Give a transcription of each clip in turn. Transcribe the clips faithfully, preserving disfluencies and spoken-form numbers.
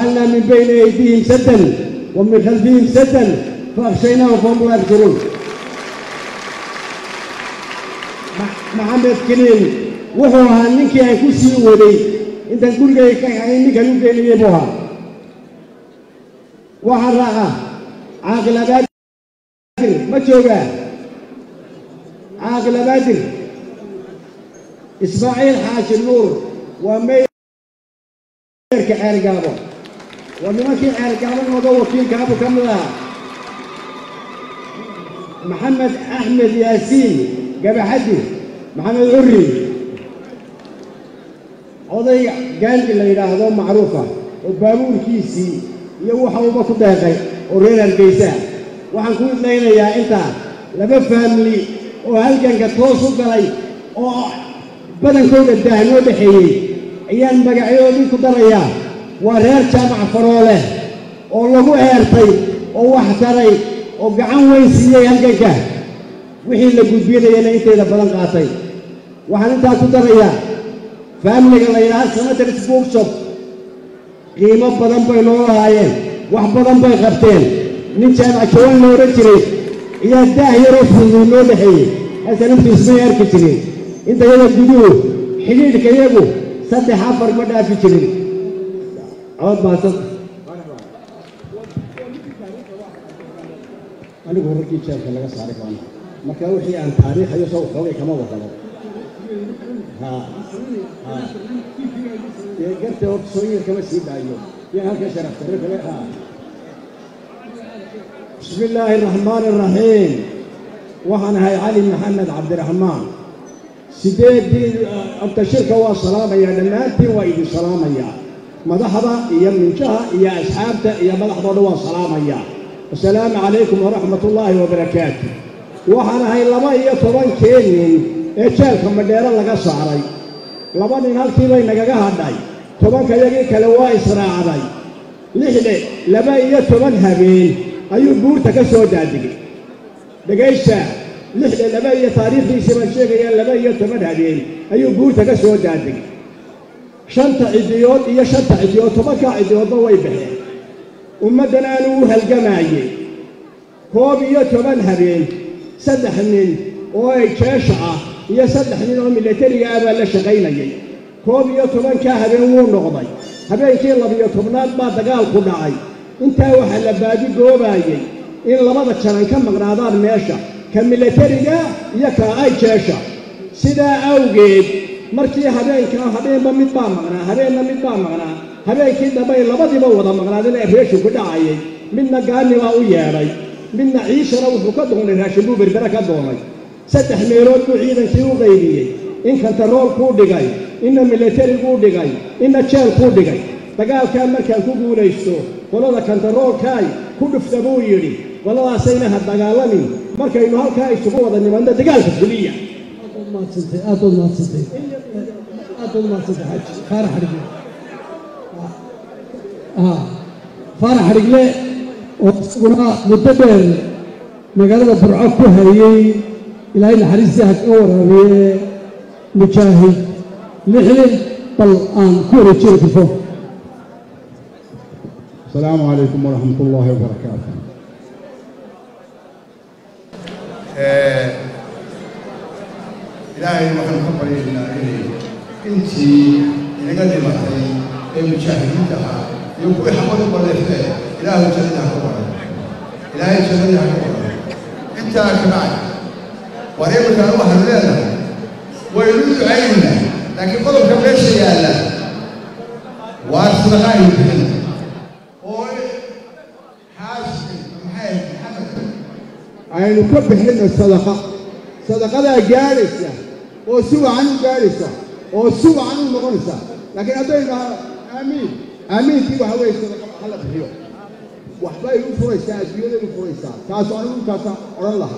جعلنا من بين أيديهم سدا ومن خلفهم سدا فأغشيناهم فهم لا يبصرون. محمد كليل وهو هنيك يا كوسي ولي أنت تقول لي كأنك نقول لي يبوها وحرقها عاقل بدر ما تشوفه عاقل بدر إسماعيل حاج النور ومير كعرقابه ومن كي عرقابه وضو وكيل كابو كاملة محمد أحمد ياسين قبل حدي محمد عري قضية قال اللي يلاحظون معروفة وبابور كيسي يوحى وبكو داقي ورينا القيسان وحنقول لنا يا انت لما فهم لي وهلقا كتوصل قلي بدن كون الدهن ودحيي ايان بقعيودي كدريا ورير جامع فروله ولغو هيرتي ووحتري وقعان ويسيي هلقا وحي اللي قد بيدينا انت اذا بدن قاطي وحن انت كدريا فهم لي قلي لها سنة الاسبوع شوف قيمة بدن بي نورا هايين wax badan bay qabteen nin jaamac jawaan loo rajay iyo daahir oo loo dhaxeeyay asan intii isma yarki jiray inta yada guduhu xiriirka iyagu saddex afar ma dhaafi jirin cod baasad anigu horkii jeelka laga saaray baan marka wixii aan taariikh iyo soo xoogay kama wadano ha ha ee garta oo soo yar kama sii daayo يا هلك شرف تركها. بسم الله الرحمن الرحيم. وحنا هاي علي محمد عبد الرحمن. سيدي أنت شركة والسلامة يا دماتي وإيدي سلامة يا مدحضة يا منشها يا أصحابته يا مدحضة والسلامة يا السلام عليكم ورحمة الله وبركاته. وحنا هاي لما هي طبعا كينين إيشالكم مدير لقى صاري. لما نهالكي بين لقى هداي. طبعا كذا كلوا إسراء علي لحظة لما يتمن هبين أيو بور تكسر دادي دقيشة لحظة لما يتاريخ يسمى شيء لما يتمن هبين أيو بور تكسر دادي شنطة إديوت هي شنطة إديوت طبعا كإديوت ضوي به ومدنا له هالجماعية هو بيتمن هبين سدحنين وي كشعة هي سدحنين وملتري أبا لا شقينا كوب يوتوبان كهبين وون نقضي هبين كي لبي يوتوبنات ما دقال كدعي انت وحل بادي قوباي إن لماذا كان كم مغنادان ميشا كملتريا يكا أي كيشا سيدا أوجيب مركي هبين كان هبين بميت بام مغنا هبين بميت بام مغنا هبين كي دبي لبادي بوضا مغنادان إفريشو كدعي من نقاني وأوياري من نعيش روحو كدهون الراشبو بربركة دوني ستح ميرود بعيدا كيو غيري إن كنت رول كودي جاي إن ميليتري كودي جاي إن تشيل كودي جاي تقال كان مركز كودي وليشتو ولا كنت رول كاي كود فتبو يري ولا سينا هالتقالني مركز إنه هالكاي سبوا ذا نمان ده تقال في الدنيا أطول ما تصدق أطول ما تصدق أطول ما تصدق حج فرح رجلي آه فرح رجلي وقلنا متبر مقالة برعاك هاي إلى أين حريصها أورا مجاهد لحلم طلقان كوري تشير فوق. السلام عليكم ورحمة الله وبركاته. إلهي وحن خبري لنا إليه إنتي إذا قدمتي المجاهدين لها يقول حمد بالله إلهي جلدها خبري إلهي جلدها خبري أنت كمان وريبك الله لنا ويريد عيننا لكن قلب كم ليش يا الله وارسل غايب بهن هو حاسب محمد محمد عين كبه لنا الصدقة صدقة لا جالسة وسوى عنه جالسة وسوى عنه مغنسة لكن أدينا آمين آمين في وحوي الصدقة حلا بحيو وحباي فريسة أسبيل فريسة كاسو عنه كاسو أرى الله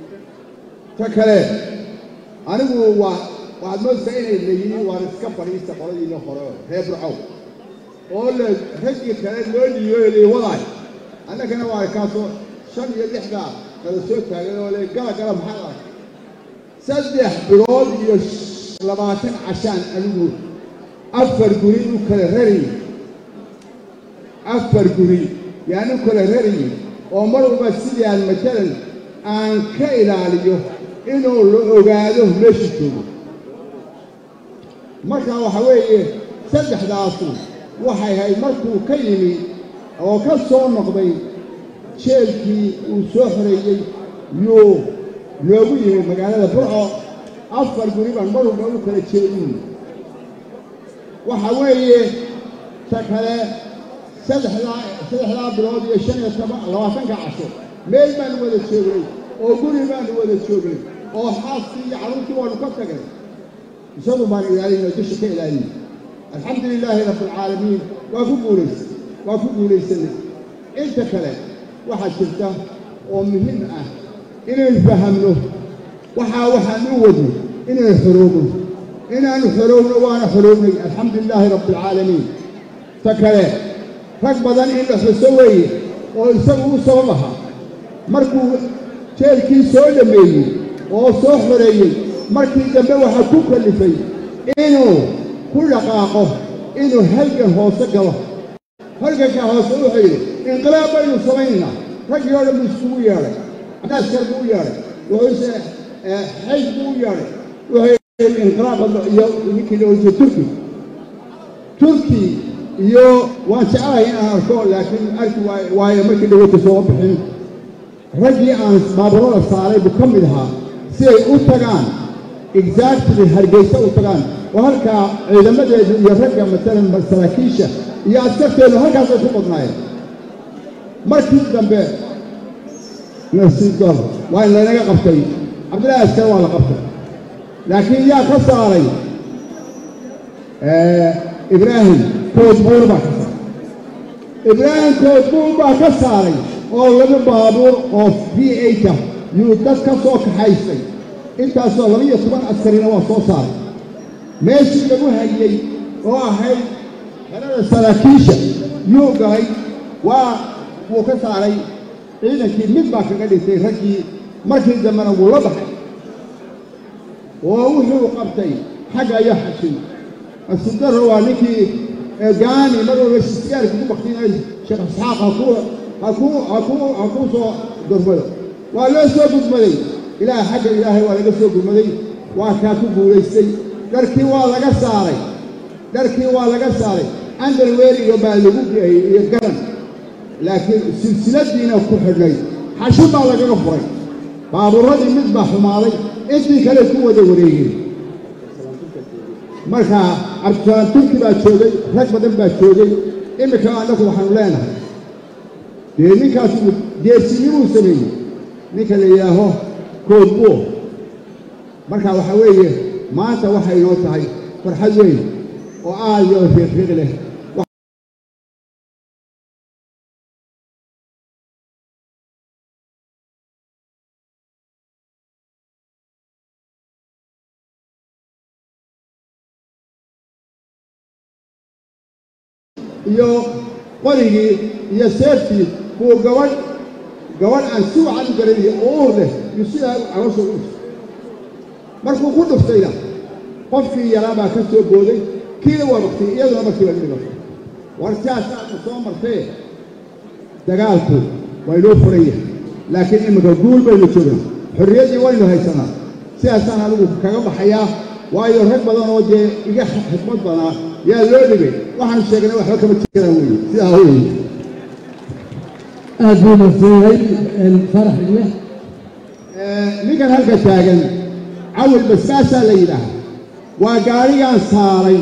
فكره أنا هو وعد ما سين اللي يجي وارسك فريسة فريسة إنه خراب هي برعو أول هجي كان لون يولي وضعي أنا كنا واقع كاسو شن يلي حدا كذا سوت كذا ولا قال قال محلا سدح برود يش لبعتين عشان أقول أفر قريب وكرهري afar guri yaanu kala rarayay oo mar walba sidii aan matalan aan ka ilaaliyo inuu la ogaado meesha joogo marka waxa weeye saddexdaasu waxay hay markuu ka yimi oo ka soo noqday jeelkii uu soo xoreeyay yuu loogu yimi magaalada Burco afar guri baan mar walba u kala jeedin waxa weeye takale saddexdaa saddexdaa bilood iyo shan iyo labaatanka casho meel baan wada joognay oo guri baan wada joognay oo xaaskii iyo carruurtii waanu ka tagnay isagu baan ilaalinay dusha ka ilaalinay alxamdulilaahi rabbilcaalamiin waa ku guulaysay waa ku guulaysanay inta kale waxaa jirta oo muhiim ah inaynu fahamno waxaa waxaan u wadno inaynu xoroogno inaanu xoroogno waana xoroognay alxamdulilaahi rabbilcaalamiin ta kale rag badan in la xuso weeye oo isagu u sabab ahaa markuu jeelkii soo dhameeyey oo soo xoreeyey markii dambe waxaa ku kallifay inuu ku dhaqaaqo inuu halgan hoose galo halganka hoose wuxuu yidhi inqilaab baynu samaynaa raggii oo dhan buu iskugu yeedhay askar buu u yeedhay wuxuuse xayd buu u yeedhay wuxuu yidhi inqilaab iyo ninkii la odhan turki turki iyo waan jeclahay inaan arko laakiin arki waayo markii dhawata soo bixin raggii aan baaburada saaray buu ka mid ahaa si ay u tagaan exactly hargeysa u tagaan oo halkaa ciidamadeedu iyo ragga matalan saraakiisha iyo askarteedu halkaasay ku badnaayeen markii dambe nasiibdor waa in laynaga qabtay cabdillaahi askar waa la qabtay laakiin yaa ka saaray ibraahim koodbuur baa ka saaray ibraahim koodbuur baa ka saaray oo laba baabuur oo v eight ah yuu dad ka soo kaxaystay intaasoo laba iyo toban askarina waa soo saaray meeshii lagu hayey oo ahayd xerada saraakiisha yuu galay waa wuu ka saaray ciidankii mid baa kaga dhintay raggii markii dambena wuu la baxay oo wuxuu qabtay xagga iyo xashin asudaro waa ninkii gaani mar walba sigaarka ku baktinay sheekh isxaaq hakuu hakuu hakuu hakuu soo gurmado waa loo soo gudmaday ilaahay xagga ilaahay waa laga soo gurmaday waa kaa ku guulaystay dharkii waa laga saaray dharkii waa laga saaray underwear iyo baa lagu geeyey iyo garan laakiin silsiladiina ku xidhnay xashin baa lagaga furay baabuuradii mid baa xumaaday intii kale ku wada wareegeen marka cabdisalaam turki baa joogay rag badan baa joogay iminka annagu waxaanu leenahay dee ninkaas geersinimuu sameeyey ninka la yidhaaho koodbuur marka waxaa weeye maanta waxay inoo tahay farxad weyn oo aad iyo riiqriiq leh iyo qorigii iyo seeftii buu gabadh gabadh aan si wacan u garanayo oo uur leh iyo sidaa calosha u dhuftay markuu ku dhuftayna qofkii yaraa baa ka soo booday kiina waa baktay iyaduna markiiba dhimatay war siyaasaadka soo martee dagaalku waa inoo furan yahay laakiin iminka guul baynu joognaa xorriyaddii waynu haysanaa sidaasaan anigu kaga baxayaa waayo rag badan oo dee iga xikmad badanaa yaa loo dhibay waxaan sheegnay waxba kama jiraan weeye sidaa weeye aad buu nafseeyey farax ile ninkan halka taagan cawil basbaasaa la yidhaaha waa gaarigaan saaray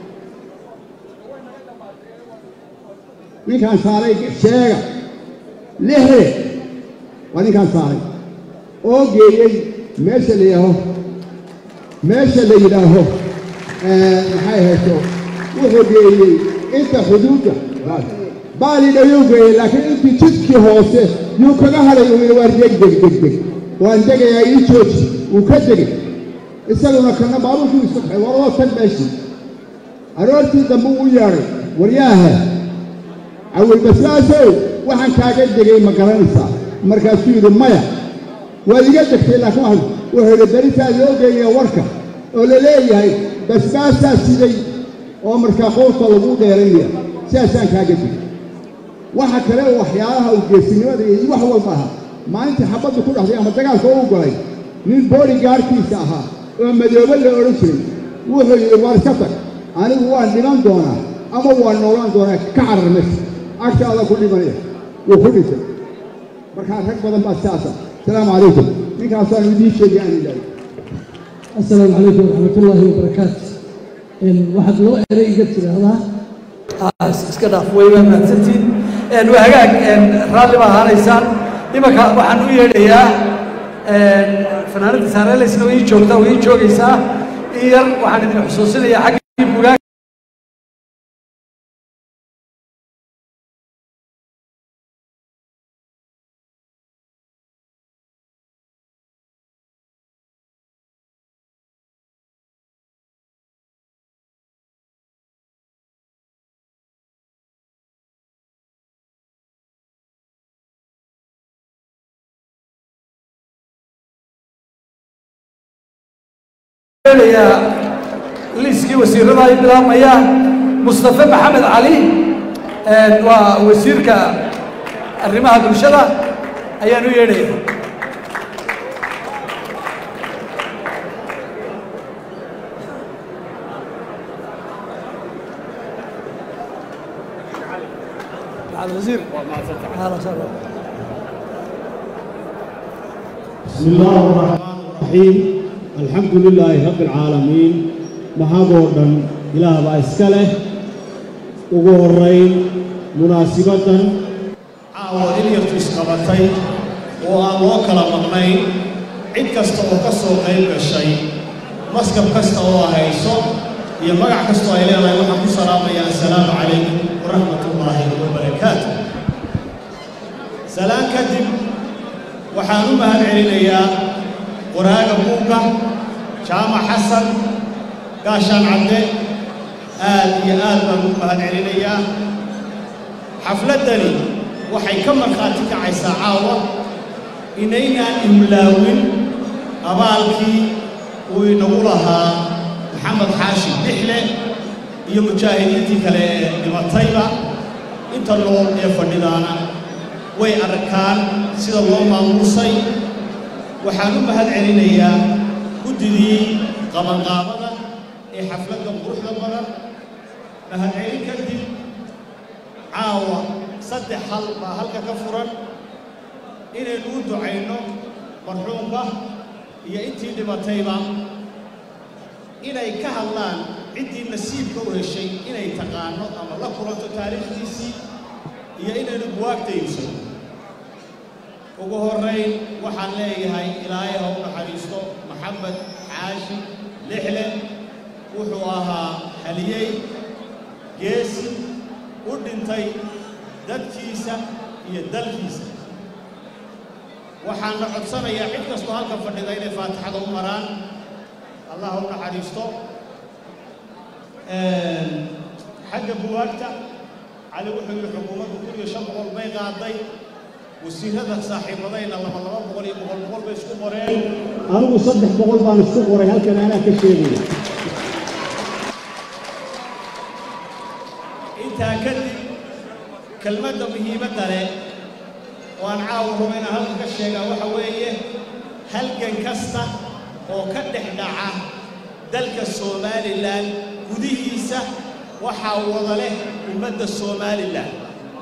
ninkaan saaray sheega lixe waa ninkaan saaray oo geeyey meesha la yidhaaho meesha la yidhaaho maxay hayso wuxuu geeyey inta xuduudda baali dhayuu geeyey laakiin intii jidkii hoose yuu kaga hadhay uu yidhi waa deg deg deg deg waan degayaa ii jooji wuu ka degay isaguna kana baabuurkii isu baxay waroo tag meeshii aroortii dambe uu yeedhay waryaaha cawil basbaasow waxaan kaaga degay ma garanaysaa markaasuu yidhi maya waad iga degtay laakiin wax wuxuu yidhi beritaa loo geeyaa warka oo la leeyahay basbaasaa siday oo markaa qowrta lagu dheeraynaya sidaasaan kaaga degay waxa kale waxyaalaha uu geesinimada iyo wax walba aha maalintii xabaddu ku dhaxday ama dagaalka uu galay nin booligaarkiisa ahaa oo madoobe la odhan jiray wuxuu yidhi war iska tag anigu waan dhiman doonaa ama waan noolaan doonaa ka carar meesha agtaada ku dhimanaya wuu ku dhintay markaa rag badan baa sidaasa asalaamu calaykum ninkaasaan idiin sheegay aan ilaahay السلام عليكم ورحمة الله وبركاته. إن واحد لو أريد تلاها. إسكنا فويبا من ستين. إن وهجاك إن رالي ما هاريسان. لما كان وحنوية ليا. إن فنانة سارة لسنوي جوكتا وي جوكيسا. إير وحنا حسوسنا يا حق بوجا. يا ليسكي وزير الرأي بلا مياه مصطفى محمد علي ووزير الرماح بالشدة أيانو يري هذا الوزير هذا سبب بسم الله الرحمن الرحيم الحمد لله رب العالمين محاضرا إلى بأسكاله وغورين مناسبة عاود يرتس قبطي وأنو كلا مغنين عد كستا وكسو قيب الشيء مسكب كستا وهيسو يمقع كستا إلينا وحمد السلام يا السلام عليكم ورحمة الله وبركاته سلام كدب وحانو مهد علينا قراءة بوكا جامع حسن قاشان عبده آل يا آل من مهد علينا حفلة دلي وحي كمر خاتك عيسى عاوة إنينا إملاوين أبالكي وينقولها محمد حاشي بحلة هي مجاهديتي كالمطيبة انت اللون يفردانا وي أركان سيد الله ماموسي وحانو مهد علينا قددي قبل قابضة اي حفلة قبروح لبنا مهد علينا كدب عاوة صدح حل ما هلك كفرا إني نود عينه مرحومة هي انتي لمطيبة إني كهلان عندي نسيب كوه الشيء إني تقانو أما الله قرأت تاريخ ديسي هي إني نبواك تيوسي وقهرين وحان ليه هاي إلهي هون حريستو محمد عاشي لحلة وحواها حليي جيسي ودنتي ددكيسا هي دلكيسا وحان نعطسنا يا عيد كستو هالكا فردين فاتحة ومران الله هون حريستو حق بواكتا على وحي الحكومة وكل يشبه البيضة عضي وسيهذا صاحب رضينا الله الله بقول يبغى بقول بيسكو مرين أنا وصدق بقول بان السوق هل كان أنا كشيء أنت كذي كلمة مهمة ترى وأنا عاوز من هل كشيء وحويه هل كان كسته أو كده دعاء دلك الصومالي لان وديسه وحاول له المد الصومالي لان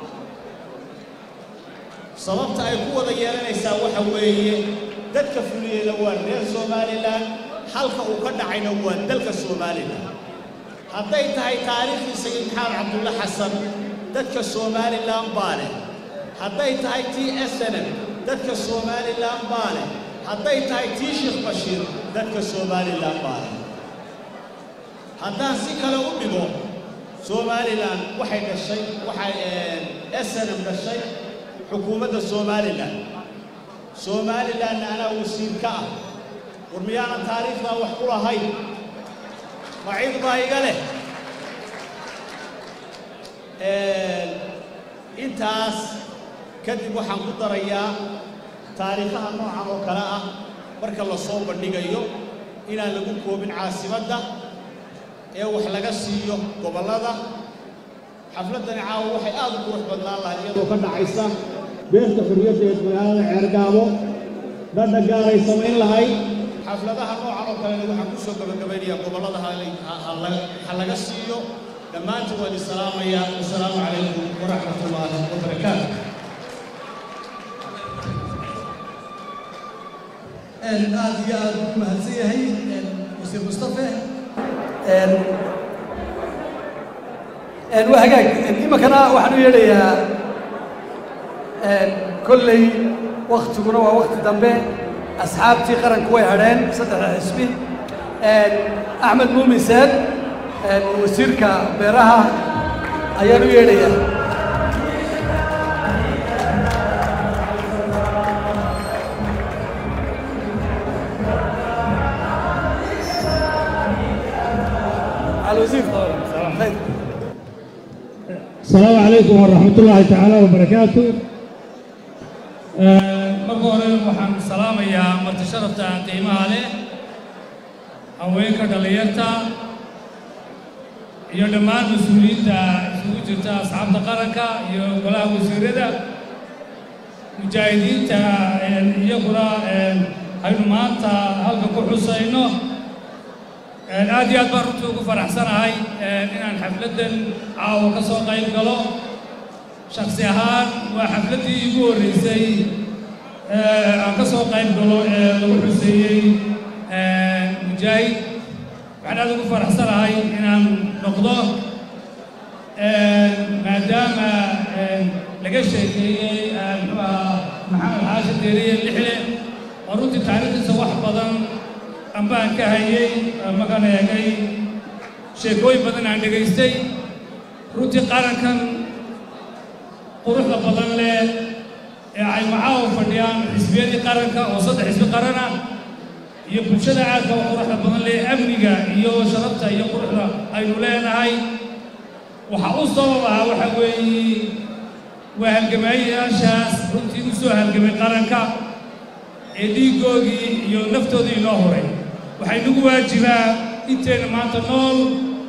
sababta ay ku wada yeelanaysaa waxa weeye dadka fuliyeeda waa reer Soomaaliland halka uu ka dhacayna waa dalka Soomaaliland hadday tahay taariikhii Sayid Maxamed Cabdulla Xasan dadka Soomaaliland baale hadday tahay T S N M dadka Soomaaliland baale hadday tahay T Sheikh Bashir dadka Soomaaliland baale haddaan si kale u dhigo Soomaaliland waxay dhashay waxay S N M dhashay حكومة الصوماليلاند صوماليلاند أنا وسيم كأ ورميانا تاريخنا وحكوها هاي معيد ما يقاله إنتاس كذب وحن قدر إياه تاريخها نوعا وكلاء برك الله صوب النجايو إلى لقوم كوبين عاصمة ده إيه وحلقة سيو قبل هذا xafladani caawa waxay aad u qurux badnaan lahayd iyadoo ka dhacaysa beerta xurriyadda ee magaalada Ceergaabo dadda gaaray samayn lahayd xafladaha noocan oo kale waxaan ku soo gabagabaynayaa gobollada ha laga siiyo dhammaantiin waan isalaamayaa wasalaamu calaykum waraxmatullaahi wabarakaatu aad iyo aad u mahadsan yahay wasiir mustafe waa hagaag iminkana waxaan u yeedhayaa kolley waktiguna waa wakti dambe asxaabtii qaranku way hadheen saddexda xisbi axmed muumin saad wasiirka beeraha ayaan u yeedhayaa السلام عليكم ورحمة الله تعالى وبركاته. marka hore waxaan salaamayaa marti sharafta qiimaha leh haweenka dhalinyarta iyo dhammaan mas'uuliyiinta isugu jirta asxaabta qaranka iyo golaha wasiirada mujaahidiinta iyaguna aynu maanta halka ku xusayno aad iyo aad baan runtii ugu faraxsanahay inaan xafladdan caawa ka soo qayb galo shakhsi ahaan waa xafladdii igu horreysay aan ka soo qayb galo ee lagu xuseeyey mujaahid waxaan aad ugu faraxsanahay inaan noqdo maadaama laga sheekeeyey muxuu ahaa maxamed xaashin deeriye lixle oo runtii taariikhdiisa wax badan ambaan ka hayay magan eegay sheekooyin badan aan dhegaystay runtii qarankan quruxda badan leh ee ay macaawo fadhiyaan xisbiyadii qaranka oo saddex xisbi qarana iyo bulshada aadka oo quruxda badan leh amniga iyo sharafta iyo quruxda aynu leenahay waxa u sabab ah waxa weeye waa halgamaayayaashaas runtii u soo halgamay qaranka ee dhiiggoodii iyo naftoodii inoo horay waxay nagu waajibaa intayna maanta nool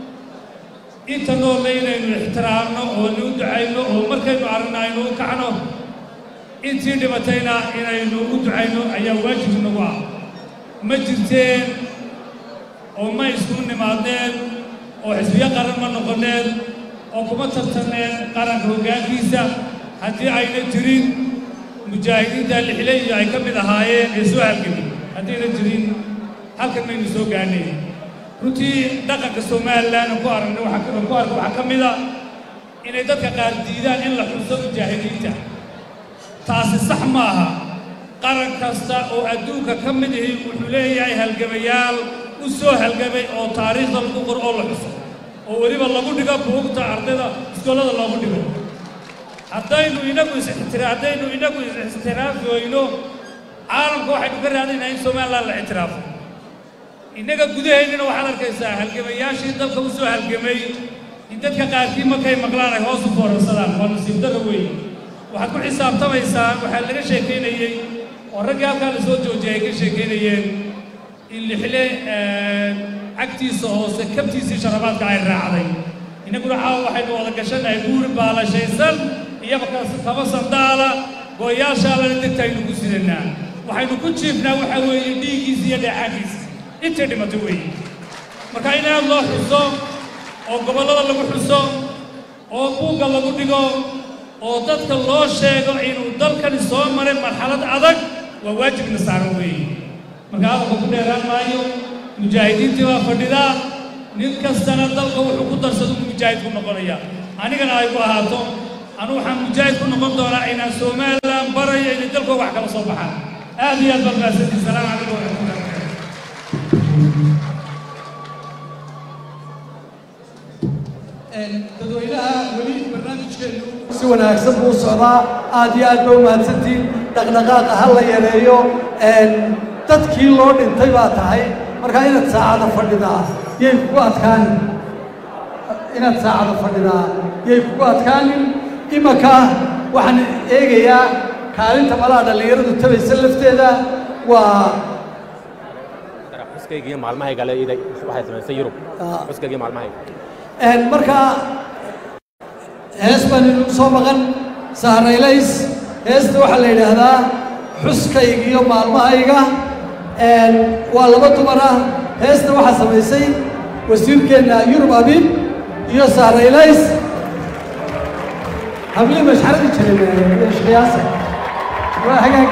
inta noolle inaynu ixtiraamno oo nu ducayno oo markaynu aragno aynu u kacno intii dhimatayna inaynu u ducayno ayaa waajib nagu ah ma jirteen oo ma isku nimaadneen oo xisbiyo qaran ma noqoneen oo kuma tartaneen qaranka hoggaankiisa haddii ayna jirin mujaahidiinta lixle iyo ay ka mid ahaayeen ee soo halgamay haddayna jirin halkan maynu soo gaarnay runtii dhaqanka somalilan ku aragnay waxaa ku arka waxaa ka mid a inay dadka qaar diidaan in la xuso mujaahidiinta taasi sax ma aha qaran kasta oo adduunka ka mid ihi wuxuu leeyahay halgamayaal u soo halgamay oo taariikhda lagu qor oo la xuso oo weliba lagu dhigo buugta ardayda iskoolada loogu dhigo haddaynu inagu is-ixtira haddaynu inagu is-ixtiraafoyno caalamka waxaynu ka raadinaynaa in somalilan la ictiraafo innaga gudaheennana waxaad arkaysaa halgamayaashii dalka u soo halgamay in dadka qaarkii markay maqlaan ay hoos u foorarsadaan waa nasiib darra weeye waxaad ku xisaabtamaysaa waxaa laga sheekaynayey oo raggii halkaa la soo joojiyay ay ka sheekaynayeen in lixle cagtiisa hoose kabtiisii sharabaadka ay raacday innaguna caawa waxaynu wada gashanahay guuri baalashaysan iyaba kaba sandaala gooyaashaalana degta aynu ku sidanaa waxaynu ku jiifnaa waxaa weeye dhiiggiisa iyo dheecaankiisa intay dhimato weeye marka in aad loo xuso oo gobollada lagu xuso oo buugga lagu dhigo oo dadka loo sheego inuu dalkani soo maray marxalad adag waa waajibna saaran weeye marka hadalka ku dheeraan maayo mujaahidiintii baa fadhidaa nin kastana dalka wuxuu ku darsado uu mujaahid ku noqonaya anigana ay ku ahaato anu waxaan mujaahid ku noqon doonaa inaan somalilan barayo inay dalkooga wax kala soo baxaan aad iyo aad baan mahadsantihin salaamu calaykum waraxmatullahi dadweynaha weli barnaamijkeenu si wanaagsan buu socdaa aad iyo aad ba u mahadsantiin dhaqdhaqaaqa ha la yareeyo dadkii loo dhintay baa tahay markaa inaad saacada fadhidaa yay kugu adkaanin inaad saacada fadhidaa yay kugu adkaanin imanka waxaan eegayaa kaalinta malaha dhallinyaradu tabaysa lafteeda waa xuskaygiiyo maalmahayga le iday waxay samaysay yurub xuskaygiiyo maalmahayga markaa hees baan inuu soo maqan saaraylays heesta waxaa la yidhaahdaa xuskayga iyo maalmahayga waa laba dumar ah heesta waxaa samaysay wasiirkeenna yurub abiib iyo saaraylays hablii mashxaradii jiray shqiyaasa waa hagaag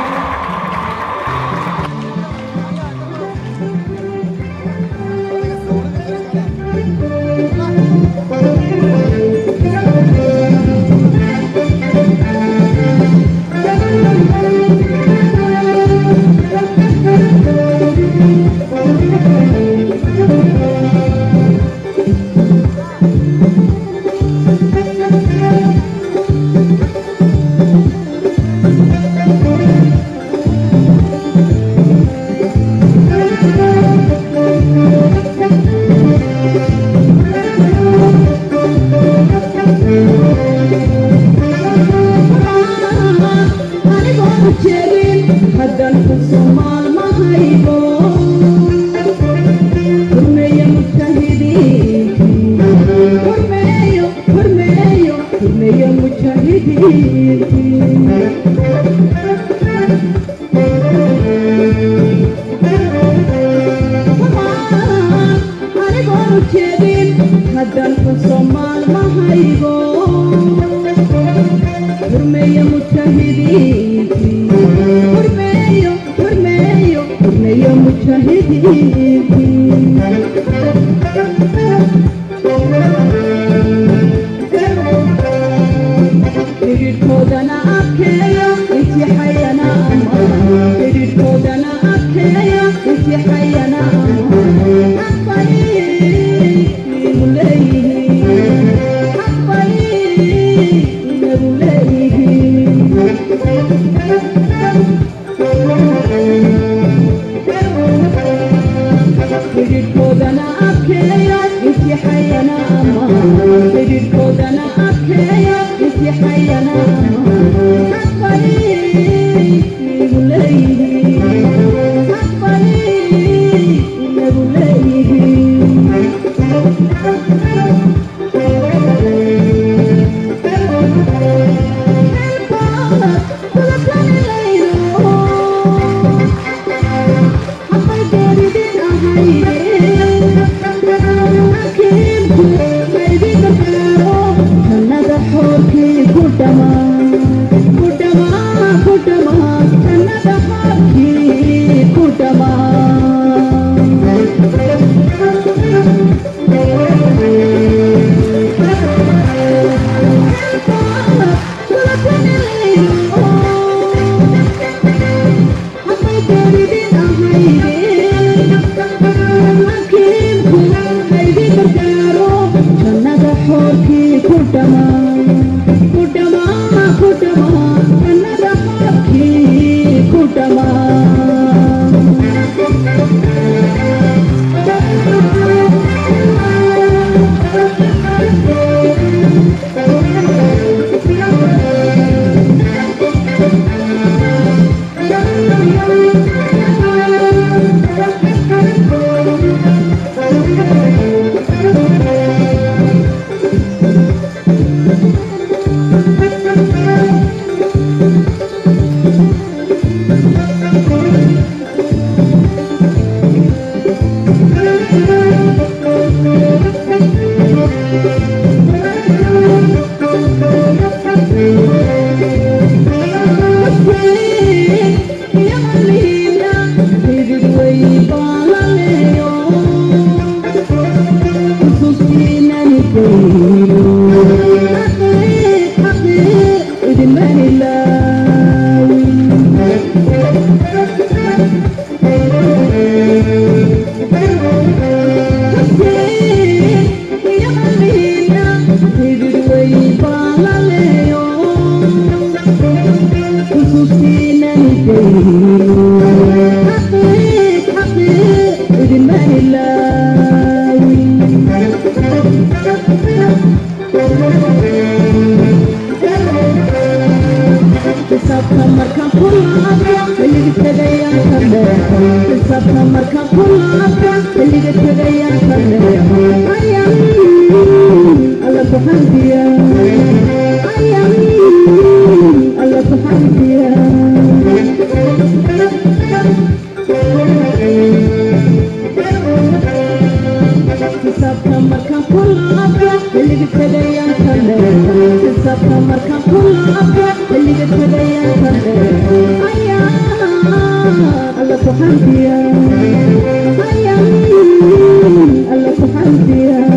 Allah تحديا أيام الله تحديا حسابك مركب كل أبيض اللي بتدين كله حسابك مركب كل أبيض اللي بتدين كله أيام الله تحديا أيام الله تحديا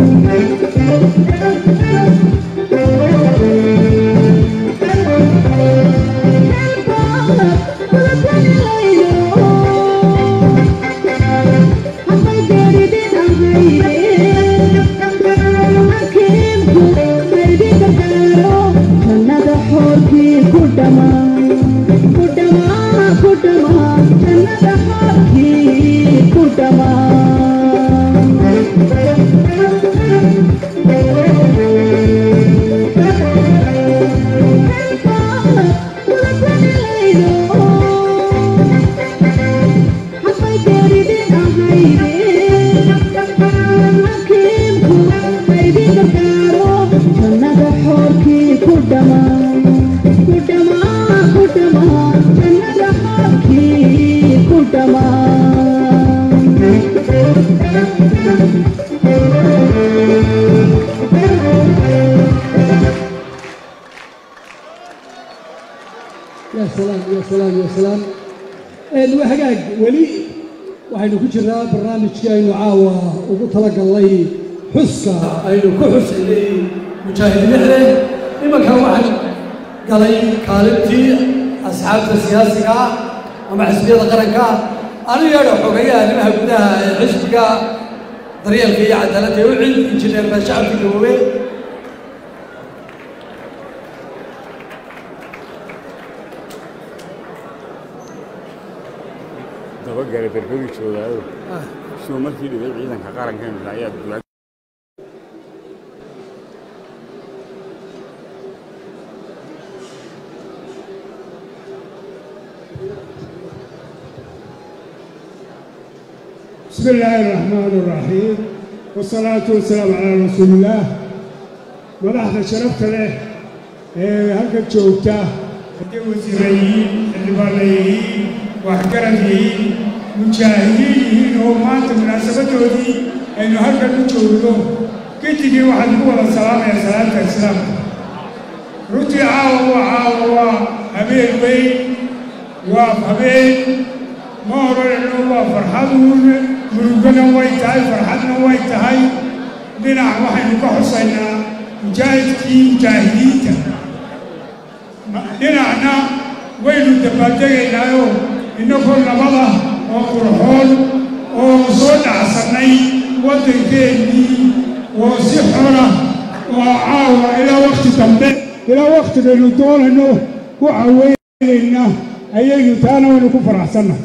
يا سلام يا سلام يا سلام الوحقاق ولي waxaynu ku jirnaa barnaamijkii aynu caawa ugu talagalnay xuska aynu ku xusaynay mujaahid lixle imanka waxaan galay kaalintii asxaabta siyaasiga ah ama xisbiyada qaranka anigu yaadho xogeeyaha arrimaha gudaha ee xisbiga daryeelka iyo cadaaladda ee u cid injineer baa shacabka gaboobe dabagale berberi joogaayo soo markii dhigay ciidanka qarankan ayaa dowladda بسم الله الرحمن الرحيم والصلاة والسلام على رسول الله مدحت شرفت له هلك جوجتا هدي وزيرين اللي وحكرتين مجاهدين وما أنت مناسبته دي إنه هلك نجوده كتجي واحد هو السلام يا سلام الإسلام رتي عاو عاو أبين بين وأبين ما هو إنه فرحانون مرقنا ويتهاي فرحتنا ويتهاي بنا واحد كحسنا مجاهد كي مجاهدين لنا أنا وين الدبادين أيوه إنه كل نبضة وقرحون وصوت عصرني ودركيني وسحرة وعاوة إلى وقت تنبيه إلى وقت النطول إنه وعوينا أيها ثانا ونكفر أحسننا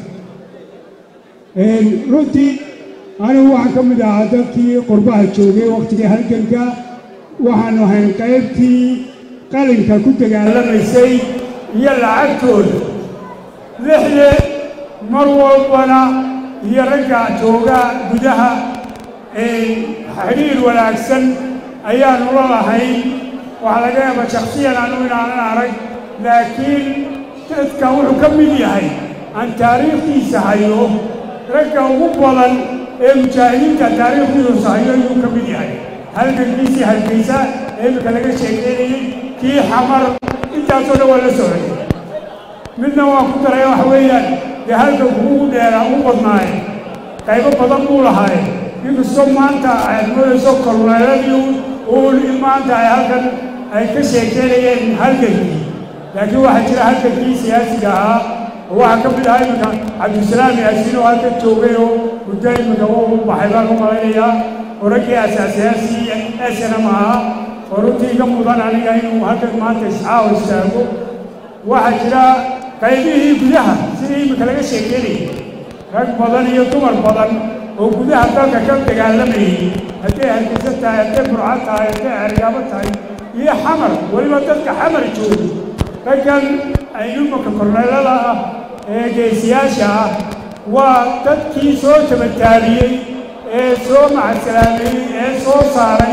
runtii anigu waxaan ka mid ahaa dadkii qurbaha joogay wakhtigii halganka waxaanu ahayn qaybtii qalinka ku dagaalamaysay iyo lacagtooda lixle mar walbana iyo ragga jooga gudaha xiriir wanaagsan ayaanu la lahayn waxaa laga yaaba shakhsiyan anu inaanan arag laakiin dadka wuxuu ka mid yahay aan taariikhdiisa hayo ragga ugu badan ee mujaahidiinta taariikhdiisa hayo ayuu ka mid yahay halgankiisii halgaysa ee imika laga sheekeynayey kii xamar intaasoo dhan waa la socday midna waan ku daraya waxa weeyaan dee halganku ugu dheeraa ugu badnaaye qaybo badan buu lahaaye inkastoo maanta aad moodayso korneeladii uun in maanta ay halkan ay ka sheekeynayeen halgankii laakiin waxaa jira halgankii siyaasiga ahaa waxaa ka mid ahaa iminka cabdisalaam yaasiin oo halka joogay oo muddo iminka u baxay baan u malaynayaa oo raggii asaasiyaasii s n m ahaa oo runtii iga mudan aniga inuu halkan maanta iscaaw istaago waxaa jira qaybihii gudaha sidii iminka laga sheekeynayay rag badan iyo dumar badan oo gudaha dalka ka dagaalamayay hadday hargeysa tahay hadday burca tahay hadday cergaabo tahay iyo xamar weliba dadka xamar joogo raggan ay iminka korneelada ah ee geesiyaasha ah waa dadkii soo tabataabiyey ee soo macasalaameeyey ee soo saaray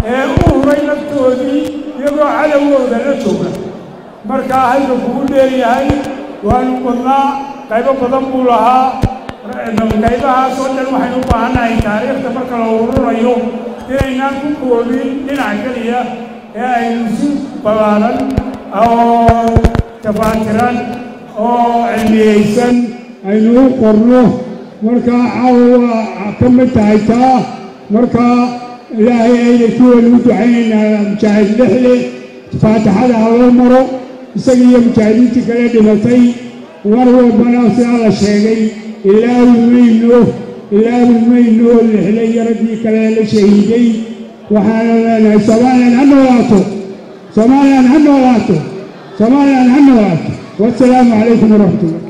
ee u huray naftoodii iyagoo cadowgooda la jooga markaa halka kugu dheeryahay waanu wadnaa qaybo badan buu lahaa qaybahaas oo dhan waxaynu u baahannahay taariikhda marka la ururayo inaynaan ku koobin dhinac keliya ee aynu si ballaaran oo tafaatiran oo cilmiyeysan aynu u qorno markaa caawa ka mid tahay taa markaa ilaahay ayna kuwaynu u ducaynaynaa mujaahid lixle faatixada ha loo maro isaga iyo mujaahidiintii kale dhimatay war walbana sidaa la sheegay ilaawi mayno ilaawi mayno lixle iyo raggii kale la shahiiday waxaana leenahay somalilan ha noolaato somalilan ha noolaato somalilan ha noolaato wassalaamu calaykum waraxmatullah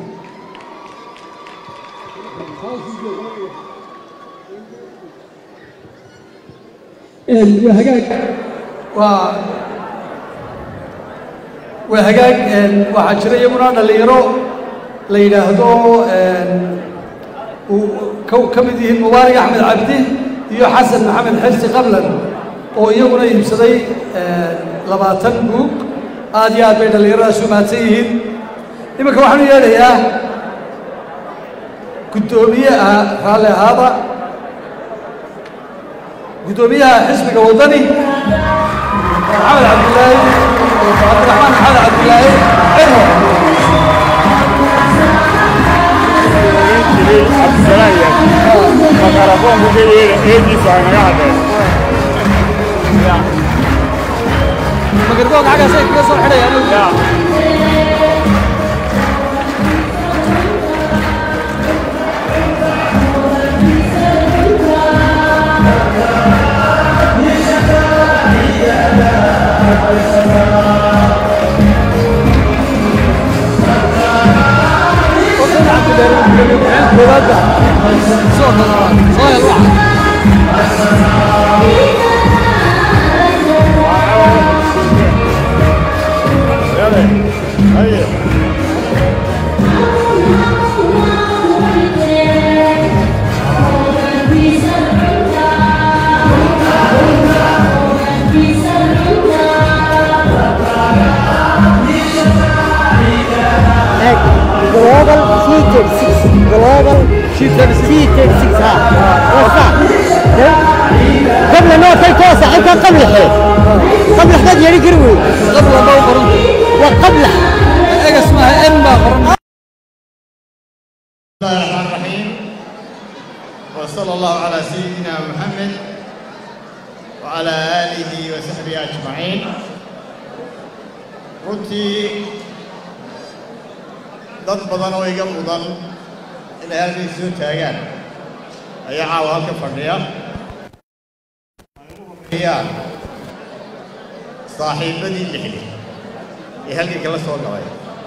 وهجاج و وهجاج وحشري يمرنا اللي يرو اللي يهدو وكمديه المبارك أحمد عبدي يو حسن محمد حسي قبلا ويمرنا يمسدي لما تنبوك آديات بين اللي يرى شو ما تيهين لما كوحنا يلي يا كتوبية هذا قدوميها حزبك وطني محمد عبد الله عبد الرحمن محمد عبد الله عرفه عبد السلام يا ميكروفون بيجي يجي فانا قاعد ميكروفون حاجه زي كده صار حدا يعني Global C thirty-six Global C thirty-six ها وصح قبل ما تلتوسع انت قبل حين قبل حداد يلي قروي قبل ما قرن وقبل ايه اسمها اما قرن بسم الله الرحمن الرحيم وصلى الله على سيدنا محمد وعلى آله وصحبه أجمعين runtii dad badan oo iga mudan inay halkay soo taagaan ayaa caawa halka fadhiya ayaan saaxiibadii lixli ee halkay kala soo galay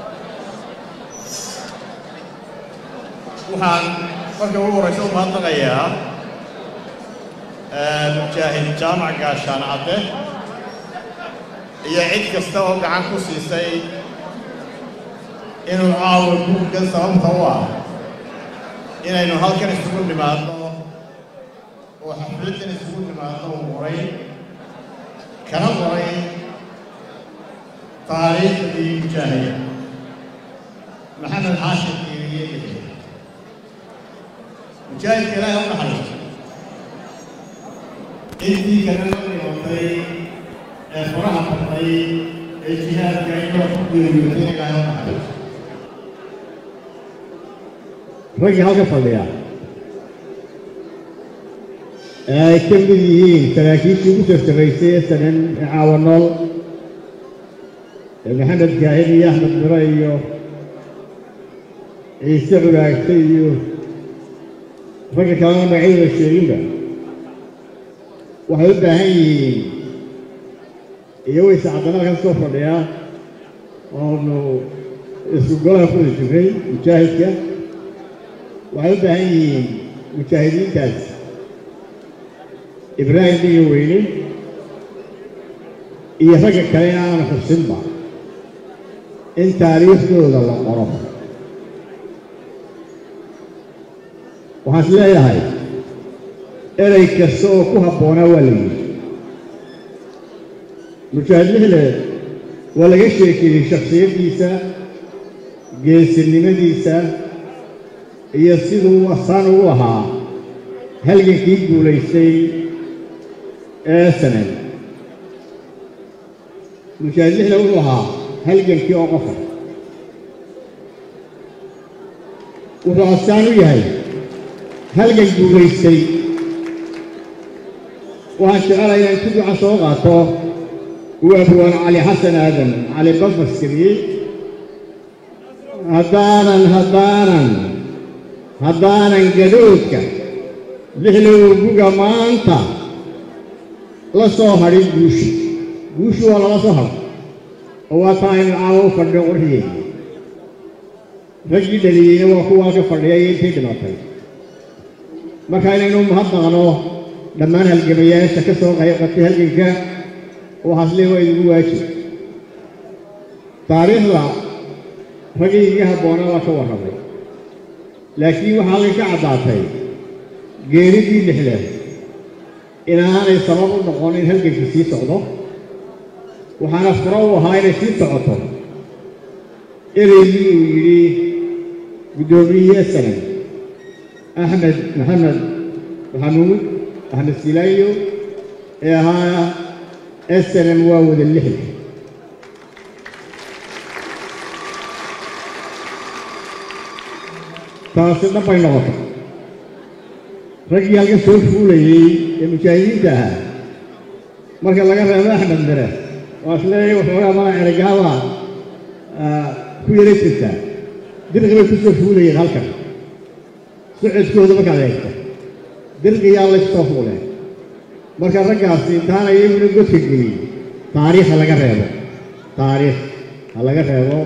waxaan marka ugu horeysa u mahadnaqayaa mujaahid jaamac gaashaan cadde iyo cid kasta oo gacan ku siisay inuu caawa buuggan sababta u ah inaynu halkan isugu nimaadno oo xafladdan isugu nimaadno uu qoray kana qoray taariikhdii mujaahida maxamed xaashim diiriye lixle mujaahidka ilaahay u naxariisto intii kana la dhimatay ee faraha badnay ee jihaadka inoo ku geeriyootay ilaahay u naxariisto raggii halka fadhiya ee ay ka mid yihiin saraakiishii ugu sartaraysay ee sanan caawa nool ee maxamed gaahid iyo axmed miro iyo ciise culaagta iyo ragga kalena magacyadooda sheeginba waxay u baahan yihiin iyo wayse caddana halkan soo fadhiyaa oonu isku golaha ku wada jirnay mujaahidka waxay u baahan yihiin mujaahidiintaas ibraahim dhiga weyne iyo ragga kale in aanan xusinba in taariikhdooda la qoro waxaan is leeyahay erey kasta oo ku habboonaa waa la yidhi mujaahid lixle waa laga sheekeeyey shakhsiyaddiisa geesinimadiisa iyo siduu asaan ugu ahaa halgankii guulaystay ee sanad mujaahid lixle wuxuu ahaa halgankii oo qofa wuxuu asaan u yahay halgan guulaystay waxaan jecelahay inaan ku duca soo qaato uu abwaan cali xasan aadan cali badmaskiri haddaanan haddaanan haddaanan gadhoodka lixlow buga maanta la soo hadhin guushu guushu waa lala soo hadho oo waa taa aynu caawa u fadhiyo qorxigeeda raggii dhaliyeyna waa kuwaa ka fadhiya iyo intay dhimatay marka inaynu mahadnaqno dhammaan halgamayaasha ka soo qayb qatay halganka waxaas lee waa idigu waajib taariikhda raggii iga habboonaa waa ka warramay laakiin waxaa halkan ka caddaatay geeridii lixle inaanay sabab u noqon in halgankii sii socdo waxaana furo u ahaa inay sii socoto ereygii uu yidhi guddoomiyihii sanan axmed maxamed maxamuud axmed silaayo ee ahaa snm waa wada lixle taasi dhabbay noqotay raggii halkan soo fuulayey ee mujaahidiinta ahaa marka laga reebo axmed mire waa isleeyahay waxoogaa mala eragaaba ku yara jirtaa dirqi bay ku soo fuulayeen halkan socodkooda markaad eegto dirqiyaa laysoo fuuleen marka raggaasi intaana iyaguna godka gelin taariikh ha laga reebo taariikh ha laga reebo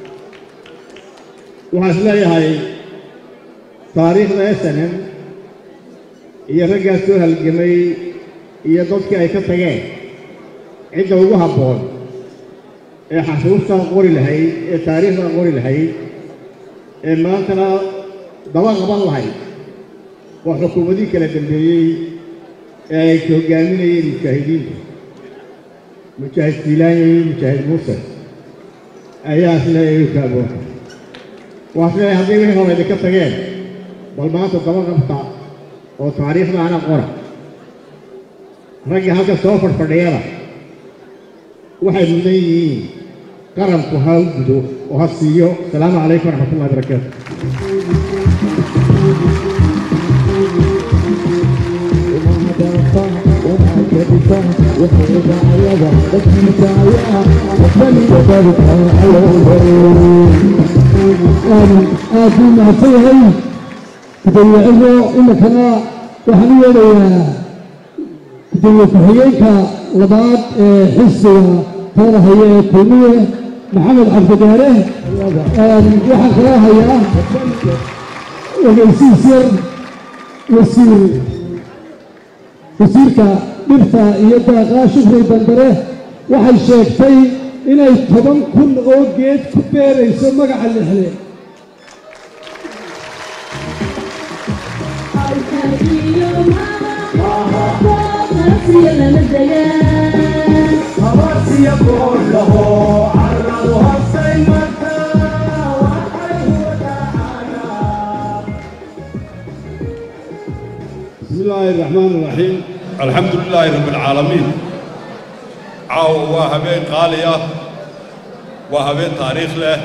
waxaan is leeyahay taariikhda snm iyo raggaas soo halgamay iyo dadkii ay ka tageen cidda ugu habboon ee xasuustaa qori lahayd ee taariikhdaa qori lahayd ee maantana daba qaban lahayd waa xukuumadii kala dambeeyey ee ay hoggaaminayeen mujaahidiinta mujaahid siilaanya iyo mujaahid muuse ayaa isleeyahay u ka aboonta waa isleeyahay hadday wixii hore idinka tageen bal maanta daba qabta oo taariikhda ana qora ragga halka soo fadhfadhiyada waxay mudan yihiin qaranku ha u gudo oo ha siiyo asalaamu calaykum waraxmatullahi barakaatu aad buu mahadsan yahay gudoomiye imikana waxaan u yeedhayaa gudoomiye ku-xigeenka labaad ee xisbiga talada haya ee kulmiye maxamed cabdigaare waxaan kala hayaa ogeysiis yar wasiir wasiirka dhirta iyo daaqa shukri bandare waxay sheegtay inay toban kun oo geed ku beerayso magaca lixle بسم الله الرحمن الرحيم الحمد لله رب العالمين عاو وهبين قالية وهبين تاريخ له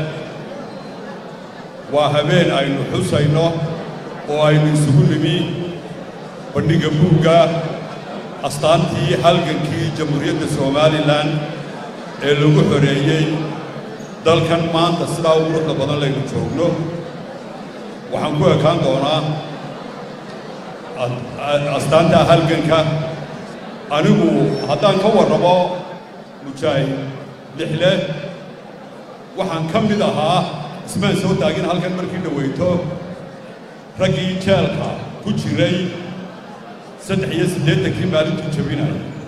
وهبين أين حسينه وأين سهولمي بندق بوغا أستانتي حلقنكي جمهورية الصومالي لان اللي حريي دل كان مان تسلاو روح بدن لين جوجلو وحنكو كان دونا أستانتا حلقنكا أنيقو هدان كور ربا مجاي لحلة وحن كم بدها اسمه سو تاجين حلقن مركي دويتو رجي تالكا كوجري سدحية سديت كي مالك تجبينه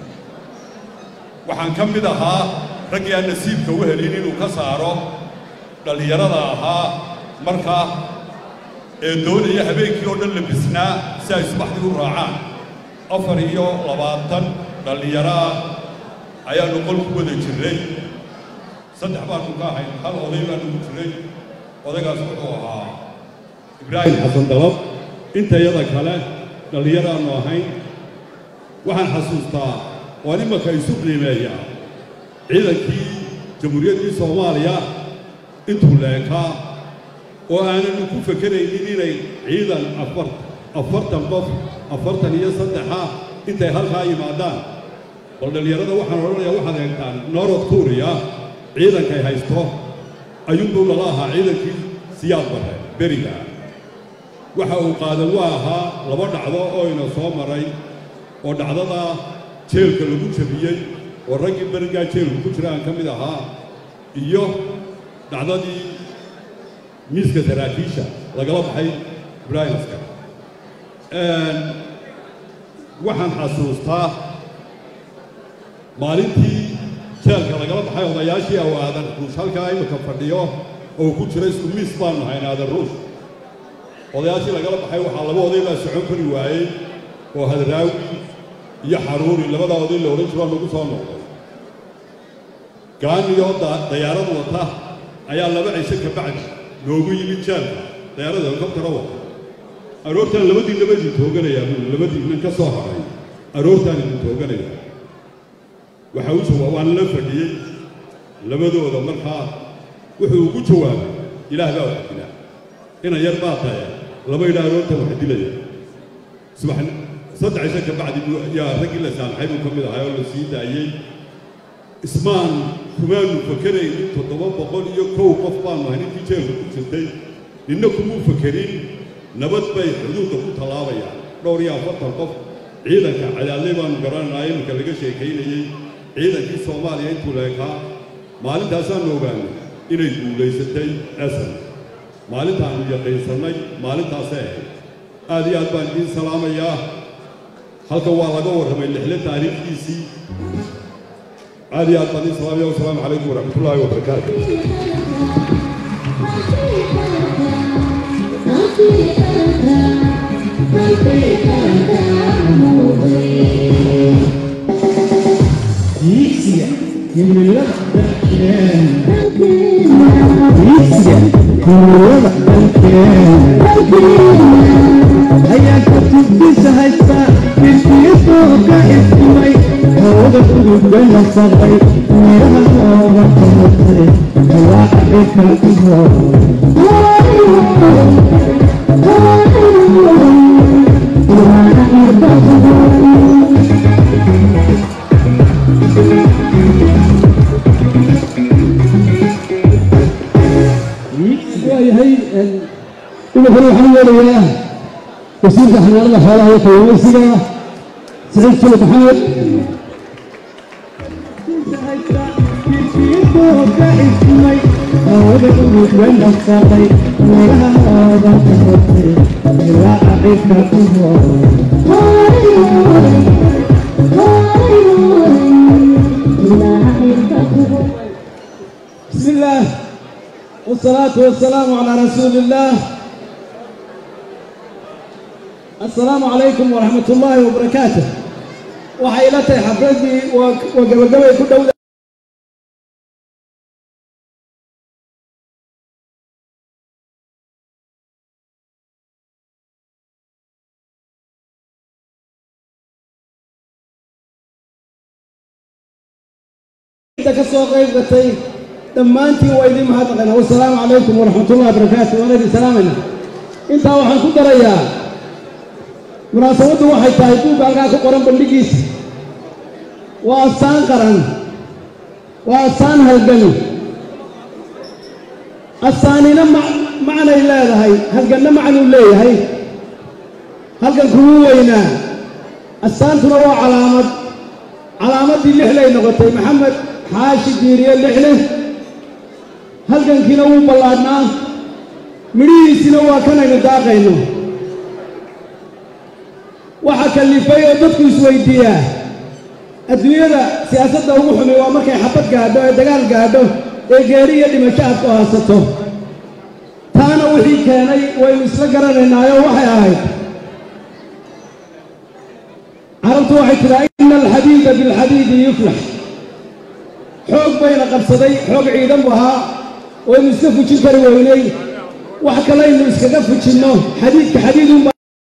وحن كم بدها رجي النسيب كوهلين وكساره لليرضاها مركا الدولة يا حبيبي يقول لبسنا سيصبح له راعان أفريو لباطن لليرا ayaanu qol ku wada jirnay saddex baanu ka ahayn hal oday baanu ku jiray odaygaas wuxuu ahaa ibraahim xasan dalab inta iyada kale dhallinyaraannu ahayn waxaan xasuustaa waan imanka isu qiimeeyaa ciidankii jamhuuriyaddii soomaaliya intuu leekaa oo aananu ku fekeraynin inay ciidan afar afartan qof afartan iyo saddexa intay halkaa yimaadaan bal dhallinyarada waxaan odhanayaa waxaad eegtaan north korea ciidankay haysto ayuunbuu nala ahaa ciidankii siyaad barre beriga waxa uu qaadan waa ahaa laba dhacdo oo ina soo maray oo dhacdada jeelka lagu jabiyey oo raggii berigaa jeelku ku jira aan ka mid ahaa iyo dhacdadii miiska saraakiisha lagala baxay ibraahim askar waxaan xasuustaa maalintii jeelka lagala baxay odayaashii aw aadan ruush halkaa imika fadhiyo oo ku jira isku miis baanu hayn aadan ruush odayaashii lagala baxay waxaa laba oday baa socon kari waayey oo hadraawi iyo xaruuri labadaa oday la odhan jiroo nagu soo noqday gaaniyoo dayaarad wata ayaa laba cisho ka bacdi noogu yimid jeelka dayaarada helikobtara wata aroortaan labadii labadii tooganayaa buu labadii nin ka soo haray aroortaan idin tooganayaa waxaa u jawaab waan la fadhiyey labadooda markaa wuxuu ugu jawaabay ilaah baa wax dilaa ina yar baa taya laba idha aroortaan wax dilaya subax saddex cisho ka bacdi yaa raggii la saamaxay buu ka mid ahay oo la sii daayey ismaan kumaanu fakeraynin toddoba boqol iyo kow qof baanu ahay ninkii jeelka ku jirtay ninna kumuu fakerin nabad bay xuduudda ku tallaabayaan dhowr iyo afartan qof ciidanka cadaadley baanu garananaa iminka laga sheekaynayey ciidankii soomaaliya intuu leekaa maalintaasaanu ogaanay inay guulaysatay asan maalintaannu yaqiinsannay maalintaasay ahayd aad iyo aad baan idiin salaamayaa halkan waa laga warramay lixle taariikhdiisii aad iyo aad baan idiin salaamaya wasalaamu calaykum waraxmatullaahi wabarakaatu Dicia, himilada dalkeen. Dicia, himilada dalkeen. Ayaa ka tubdisa haysta midkiisoo ka iftimay hawada fududba la saqay meelaha looga qabatay waa afrika ku nool waayahay imikana waxaan yeelayaa wasiirka xanaanada xoolaha iyo kalluumaysiga saciid sulub maxamed ka iftimay hawada fududba la saqay meelaha looga qabatay waa afrika ku nool بسم الله والصلاة والسلام على رسول الله. السلام عليكم ورحمة الله وبركاته. وحيلتي حفظي وقبقبي كل دولة كسوق قيبتي دمانتي وإذا ما هتقنا والسلام عليكم ورحمة الله وبركاته وعليكم سلامنا أنت وحن كدر يا مناسبة واحد تايبو قالك قرن بندقيس وأسان قرن وأسان هالجنو الثانينا مع معنا إلا هاي هالجنة معنا ولا هاي هالجن كروينا الثان تروى علامة علامة اللي حلي نقطة محمد حاشي ديري اللي حلي هل كان كنا وبلادنا مريس نوا كنا نداقينه وحكى اللي فيه ضدك سويدية الدنيا سياسة ومحمي ومركي حبت قاعدة دقال قاعدة إيجارية اللي مشاهد قاسته تانا وحي كاني ويمسلقرنا إنها وحي هاي عرفت واحد ترى إن الحديد بالحديد يفلح xoog bayna qabsaday xoog ciidan buu ahaa waynu iska fujin kari weynay wax kalaynu iskaga fujinno xadiidka xadiidunba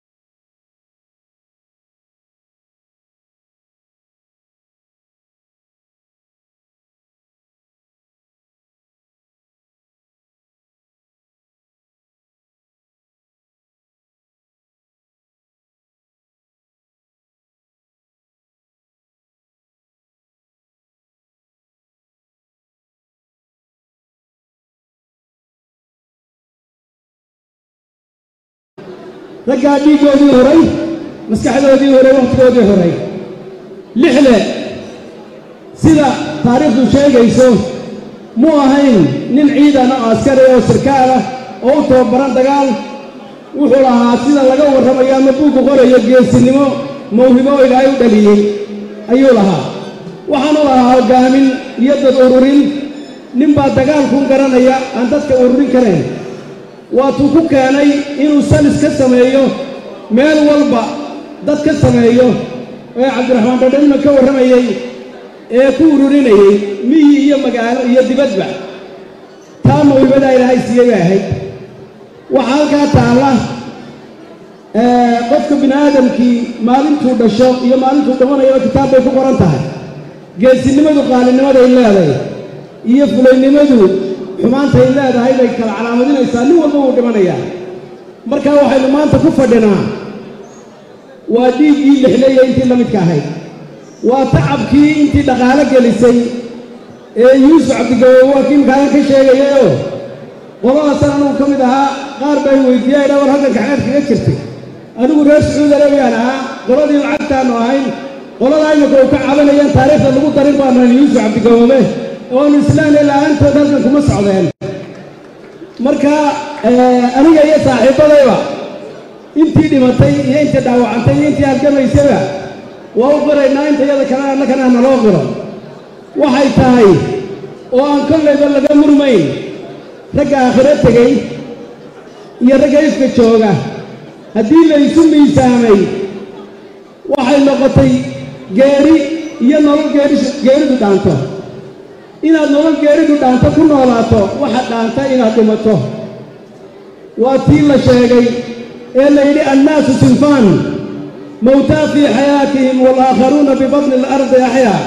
raggaa dhiiggoodii horay maskaxdoodii horay wakhtigoodii horay lixle sida taariikhdu sheegayso muu ahayn nin ciidan oo askari oo sarkaal ah oo u tababaran dagaal wuxuu lahaa sida laga warramayo ama buuggu qorayo geesinimo mawhibo oo ilaahay u dhaliyey ayuu lahaa waxaanu lahaa hoggaamin iyo dad ururin ninbaa dagaalkun garanaya aan dadka ururin karayn waatuu ku keenay inuu salis ka sameeyo meel walba dad ka sameeyo ee cabdiraxmaan dhadhanima ka warramayey ee ku ururinayey miyi iyo magaalo iyo dibadba taa mawhibadaa ilaahay siiyey bay ahayd waxaa halkaa taalla qofka bini aadamkii maalintuu dhasho iyo maalintuu dhamanayaba kitaab bay ku qoran tahay geesinimadu qaalinimaday leeday iyo fulaynimadu xumaantay leedahay bay kala calaamadinaysaa nin walba wuu dhimanayaa markaa waxaynu maanta ku fadhinaa waa dhiiggii lixleeya intii la midka ahayd waa tacabkii intii dhaqaalo gelisay ee yuusuf cabdigaboobe waa kii imkaadan ka sheegayayoo qoladaasana anugu ka mid ahaa qaar bay weydiiyay dhawar halkanka xeer kaga jirtay anigu reer sacuud arabiyaan ahaa qoladii lacagtaannu ahayn qoladaa imika u ka cabanayeen taariikhda lagu darin baanu ahayn yuusuf cabdigaboobe oonu islaamay la'aantood halkan kuma socdeen marka aniga iyo saaxiibbadayba intii dhimatay iyo intii dhaawacantay iyo intii halgamaysaba waa u qoraynaa inta iyada kalena annakana naloo qoro waxay tahay oo aan kollayba laga murmayn ragga aakhiro tegey iyo ragga ifka jooga haddii laysu miisaamay waxay noqotay geeri iyo nolol geeri geeridu dhaanto inaad nolol geeridu dhaanto ku noolaato waxaad dhaanta inaad dhimato waa tii la sheegay ee la yidhi annaasu sinfaan mawtaa fii xayaatihim waalaakharuuna bibadni alardi axyaa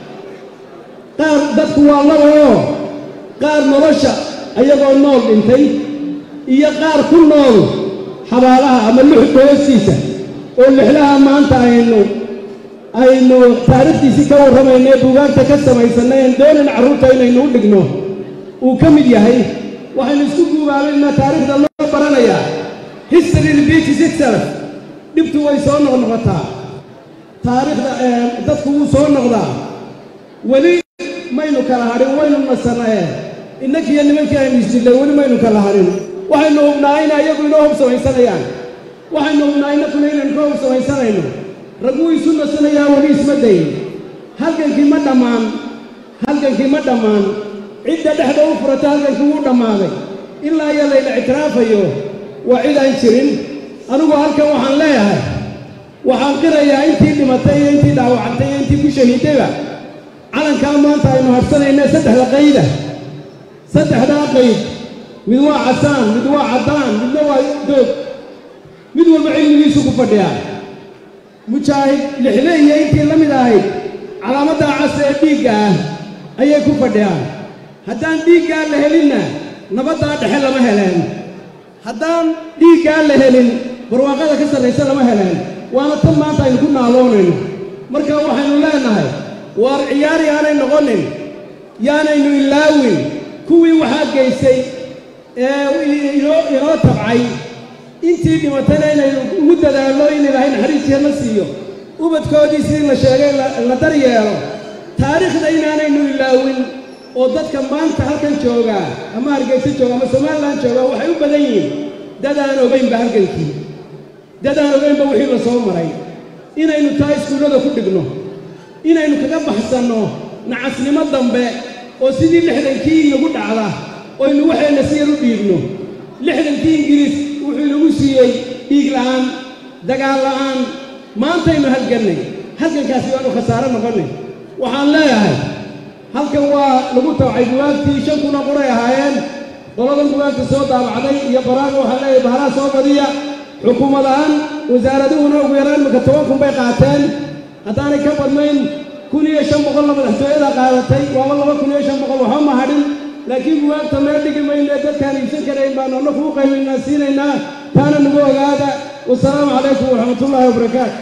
qaar dadku waa laba oo qaar nolosha ayagoo nool dhintay iyo qaar ku nool xabaalaha ama luxudka hoostiisa oo lixlaha maanta aynu aynu taariikhdiisii ka warramaynay buugaagta ka samaysannay aan doonan carruurta inaynu u dhigno uu ka mid yahay waxaynu isku guubaabaynaa taariikhda loo baranayaa history repeats itself dhibtu way soo noqnoqotaa taariikhda dadku wuu soo noqdaa weli maynu kala hadhin waynu nasannee innakiiyo nimankii aynu isdillay weli maynu kala hadhin waxaynu hubnaa in ayagu inoo hub samaysanayaan waxaynu hubnaa innakuna inaynu ka hub samaysanayno ragguu isu nasanayaa weli isma dayn halgankii ma dhammaan halgankii ma dhammaan cidda dhexda u furata halgankii wuu dhammaaday ilaa iyo layla ictiraafayo waa cid aan jirin anigu halkan waxaan leeyahay waxaan qirayaa intii dhimatay iyo intii dhaawacantay iyo intii ku shahiidayba calankaa maanta aynu hadhsanayna saddexda qayda saddexdaa qayd mid waa casaan mid waa caddaan midna waa doog mid walba cilmigiisu ku fadhiyaa mujaahid lixle iyo intii la mid ahayd calaamaddaa cas ee dhiigga ah ayay ku fadhiyaan haddaan dhiiggaa la helinna nabaddaa dhexe lama heleen haddaan dhiiggaa la helin barwaaqada ka sarraysa lama heleen waana tan maanta aynu ku naaloonayno marka waxaynu leenahay waar ciyaar yaanay noqonin yaanaynu ilaawin kuwii waxaa geysay ee inoo tabcay intii dhimatayna inaynu ugu dadaalno in ilaahay naxariistiisa la siiyo ubadkoodii sidii la sheegay la daryeelo taariikhda inaanaynu ilaawin oo dadka maanta halkan jooga ama hargeysa jooga ama somalilan jooga waxay u badan yihiin dad aan ogaynba halgankii dad aan ogaynba wixii la soo maray inaynu taa iskuullada ku dhigno inaynu kaga baxsanno nacasnimo dambe oo sidii lixdankii inagu dhacda oo aynu waxayna si yar u dhiibno lixdankii ingiriis wuxuu inagu siiyey dhiig la'aan dagaal la'aan maantaynu halgannay halgankaasi waanu khasaaro noqonnay waxaan leeyahay halkan waa lagu tawcay bugaagtii shan kuna qoray ahaayeen qoladan bugaagta soo daabacday iyo qoraaga waxaa leeyahay bahalaha soo badiya xukuumad ahaan wasaaraduhuna ugu yaraan imika toban kun bay qaateen haddaanay ka badnayn kun iyo shan boqolna madaxtooyada qaadatay waaba laba kun iyo shan boqol waxba ma hadhin laakiin bugaagta meel dhigi mayne dadkaan iibsan karayn baanu anna kuu qaybaynaa siinaynaa taana nagu ogaada wasalaamu calaykum waraxmatullaahi wabarakaatu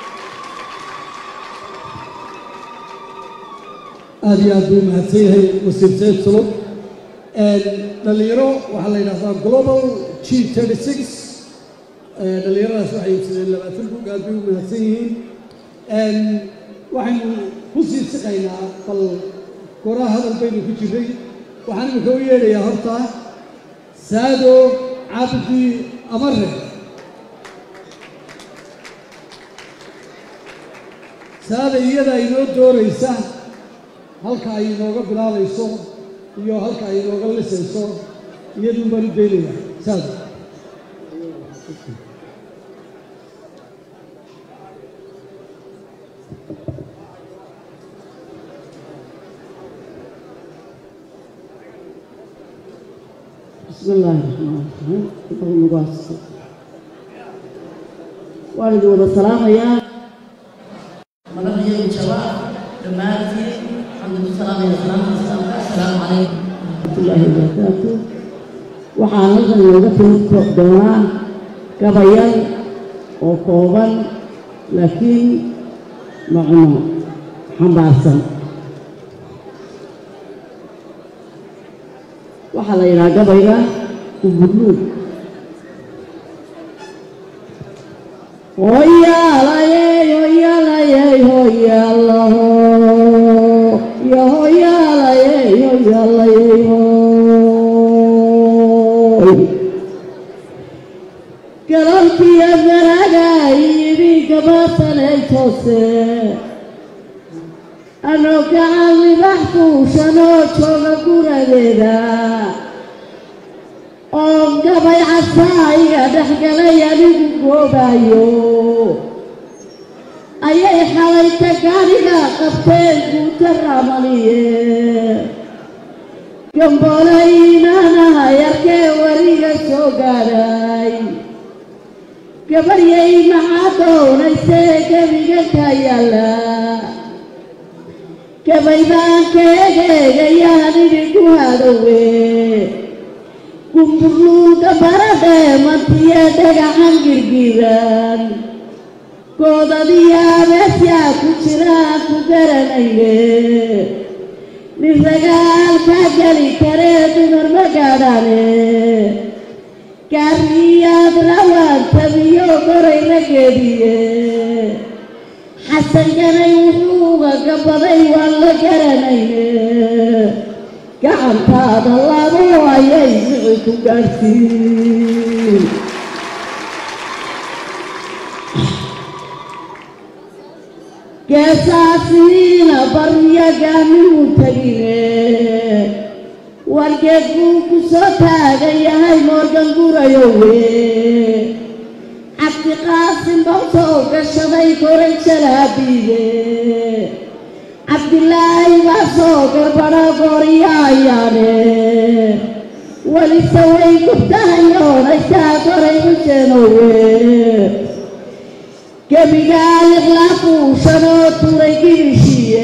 aad iyo aad buu mahadsan yahay wasiir sayid sulub dhalinyaro waxaa la yidhahdaa global g thirty six dhalinyaradaas waxay iibsadeen labaatan bug aad bay u mahadsan yihiin waxaynu ku sii siqaynaa bal goraha hadal baynu ku jirray waxaan imika u yeedhayaa horta saado cabdi amare saada iyada inoo dooraysa halka ay inooga bilaabayso iyo halka ay inooga lisayso iyadun baan u daynayaa saada بسم الله الرحمن الرحيم اللهم بارك والد والسلام يا مدحيا الشباب دماتي الحمد لله السلام يا سلام السلام عليكم ورحمة الله وبركاته waxaan halkan looga tiri doonaa gabayal oo kooban laakiin macno xambaarsan waxaa la yidhaha gabayga ubudluug hoyaalayey hoyaalayey hoyaalaho yo hoyaalayey hoyaalayey hoy galabkiya garagay idinka baasanay toose anoo gacan libax kuushanoo jooga guradeeda oo gabay casaayiga dhexgalay anigu goobayo ayay xalayta gaariga qabteen guuta ramaliye gamboolaynanaha yarkee wariga soo gaadhay gabaryay maxaa doonaysee gebiga ka yaalla gabay baan keegeegayaan idinku hadowe gumburluuga baradhee mantiye dhagaxan girgiran goodadiyaa meesyaa ku jiraan ku garanayne nin ragaal kaa geli karee dumar ma gaadhane gaariyaad rawaan tabiyo goray rageediye xasanganay wuxuu uga gabaday waan la garanayne gacantaada labo ayay mici ku gaadhsiin geesaasiina baryaganimu tegine wargeed buu ku soo taagan yahay moorgan gurayowe cabdi qaasim baa soo gashaday koray jalaabiide cabdilaahi baa soo garbadha gooriyaayaane welise way gubtahayoonaysaa koray xuseenowe gebigaa liqlaa kuushanoo turay gibishiye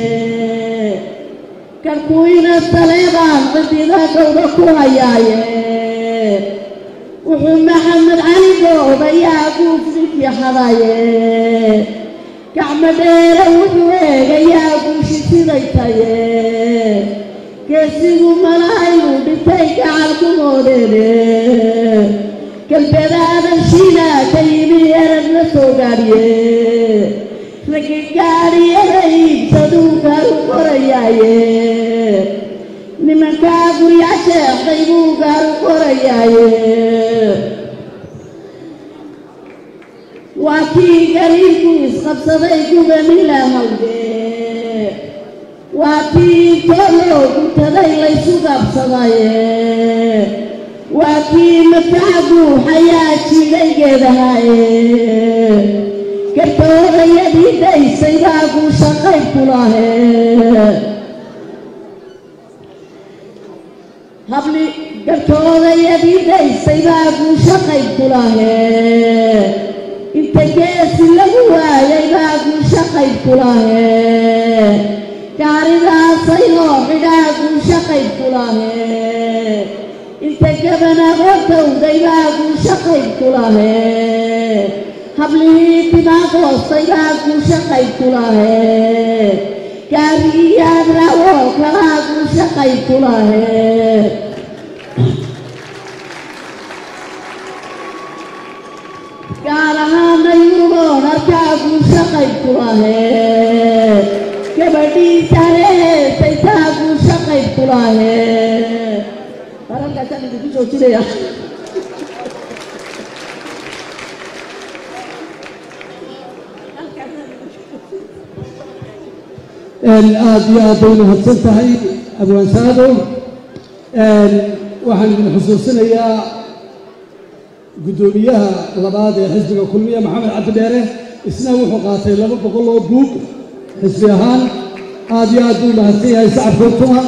karkuina saleebaan cidida gowda ku hayaaye wuxuu maxamed cali goobayaa guufsinkii hadaye gacmo dheere wuxuu eegayaa guushi siday taye geesigu malaaynu dhintay gacal ku moodeene galbeedaadan shiilaa ka yimi erad la soo gaadhiye ragi gaadhiyada iibsaduu gaaru qorayaaye nimankaa gurya sheexday buu gaaru qorayaaye waa kii gariirku isqabsaday gubanila hawde waa kii tooloo gutaday laysu qabsadaye waa kii mataca buuxayaa jiiday geedahaye gartoodayadii daysay baa guusha qayb ku lahe habli gartoodayadii dhaysay baa guusho qayb ku lahee inta geesi lagu waayay baa guusho qayb ku lahee gaaridaasay loo xidhaa guusho qayb ku lahee inta gabanago dawday baa guusho qayb ku lahee hablihii dimaaqoostay baa guusho qayb ku lahee gaarigiyaad rawoo kalaa guusho qayb ku lahee gaar ahaana yuruboon arkaa guusho qayb ku lahee gabadhiisa heesay taa guusho qayb ku lahee wararkaasaan idinku joojinaya aad iyo aad bay mahadsan tahay abwaan saado waxaan idin xusuusinayaa guddoomiyaha labaad ee xisbiga kulmiya maxamed cabdi dheere isna wuxuu qaatay laba boqol oo buug xisbi ahaan aad iyo aad buu mahadsan yahay sacabkoortuma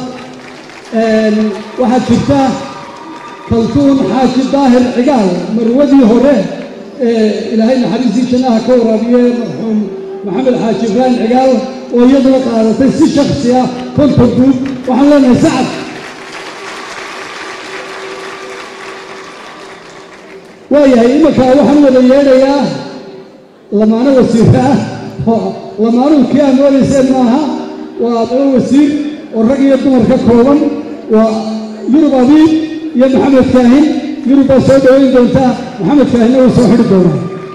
waxaa jirta kaltuun xaaji daahir cigaal marwadii hore ee ilaahay naxariistii jannaha ka waraabiye marxuum maxamed xaaji ibraahim cigaal oo iyaduna qaadatay si shaksi ah konton buug waxaan leenahay sacab waayahay iminka waxaan wada yeedhayaa lamaano wasiira ah lamaanuhu kii aan moodayseen maaha waa laba wasiir oo rag iyo dumar ka kooban waa yurub abiib iyo maxamed kaahin yurub baa soo dhaweyn doontaa maxamed kaahinna wuu soo xidhi doonaa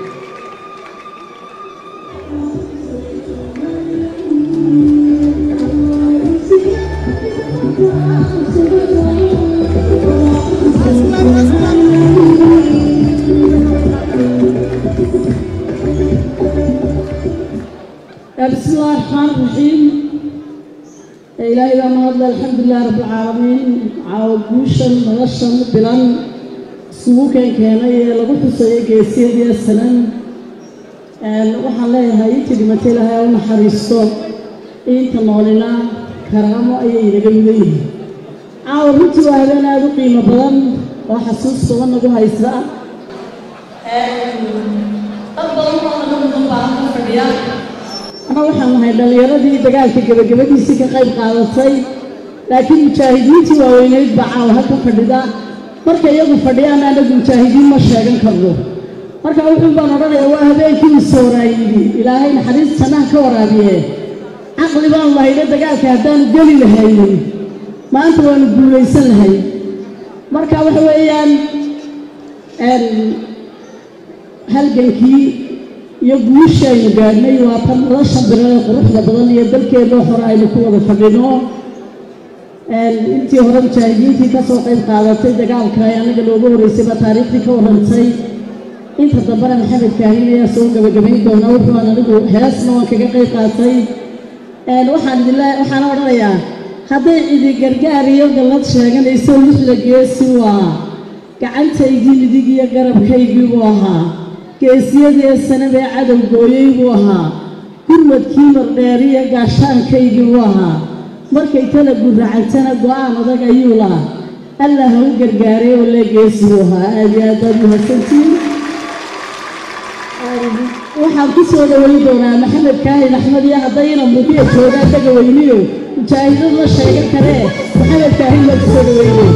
بسم الله الرحمن الرحيم إلهي بما هذا الحمد لله رب العالمين عاوجوشا مغشا بلان سوكا كان لغو حسية جيسية دي السنان وحن لها هاي تجمتي لها ونحريستو إنت مولنا كرامو أي نجمدين عاوجوتي وهذا ذو قيمة بلان وحسوس صغن نقو هايسراء أفضل ما نقوم بطبعا فرديان أنا waxaan nahay dhalinyaradi dagaalka gabagabadiisii ka qayb qaadatay laakiin mujaahidiintii waaweyneyd baa caawa halka fadhida marka iyagu fadhiyaan anagu mujaahidiin ma sheegan karno marka wuxuu baan odhanayaa waa habeenkii sooraayidi ilaahay naxariis jannaha ka waraabiye caqli baan lahayna dagaalka haddaanu geli lahaynin maanta waanu guulaysan lahay marka waxa weeyaan halgankii iyo guushaynu gaadhnay waa tan nolosha birada quruxda badan iyo dalkeedoo hore aynu ku wada fadhino intii hore mujaahidiintii ka soo qayb qaadatay dagaalka ay anaga looga horeysay baa taariikhdii ka warrantay inta dambena maxamed kaahin ayaa soo gabagabayn doonaa wuxuuan anigu heesna waan kaga qayb qaatay waxaan idinle waxaana odhanayaa hadday cidi gargaar iyo gallad sheeganayso lixda geesi waa gacantaydii midig iyo garabkaygii buu ahaa geesiyadii sanadee cadow gooyey buu ahaa gurmadkii mardheeriya gaashaankaygii buu ahaa markay tala gurracantana go'aan adag ayuu lahaa allah ha u gargaaray oo lee geesi buu ahaa aad iyo aad baad mahadsantiin waxaan ku soo dhaweyn doonaa maxamed kaahin axmed iyo haddayna mudiya joogaan dagaweyniyo mujaahidad la sheegan karee maxamed kaahin baa ku soo dhaweynay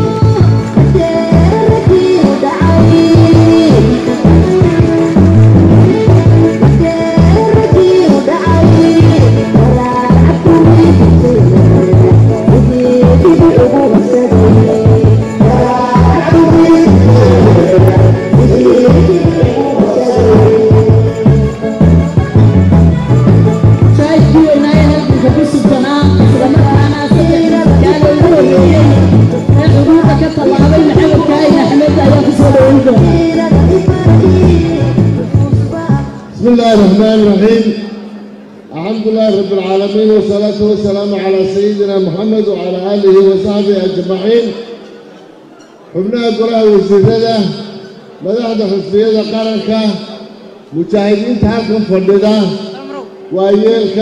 بسم الله الرحمن الرحيم الحمد لله رب العالمين والصلاة والسلام على سيدنا محمد وعلى آله وصحبه أجمعين حبنا قرأ وسيدنا مدحنا حسبية قرنك مجاهدين تحكم فرددا وأيالك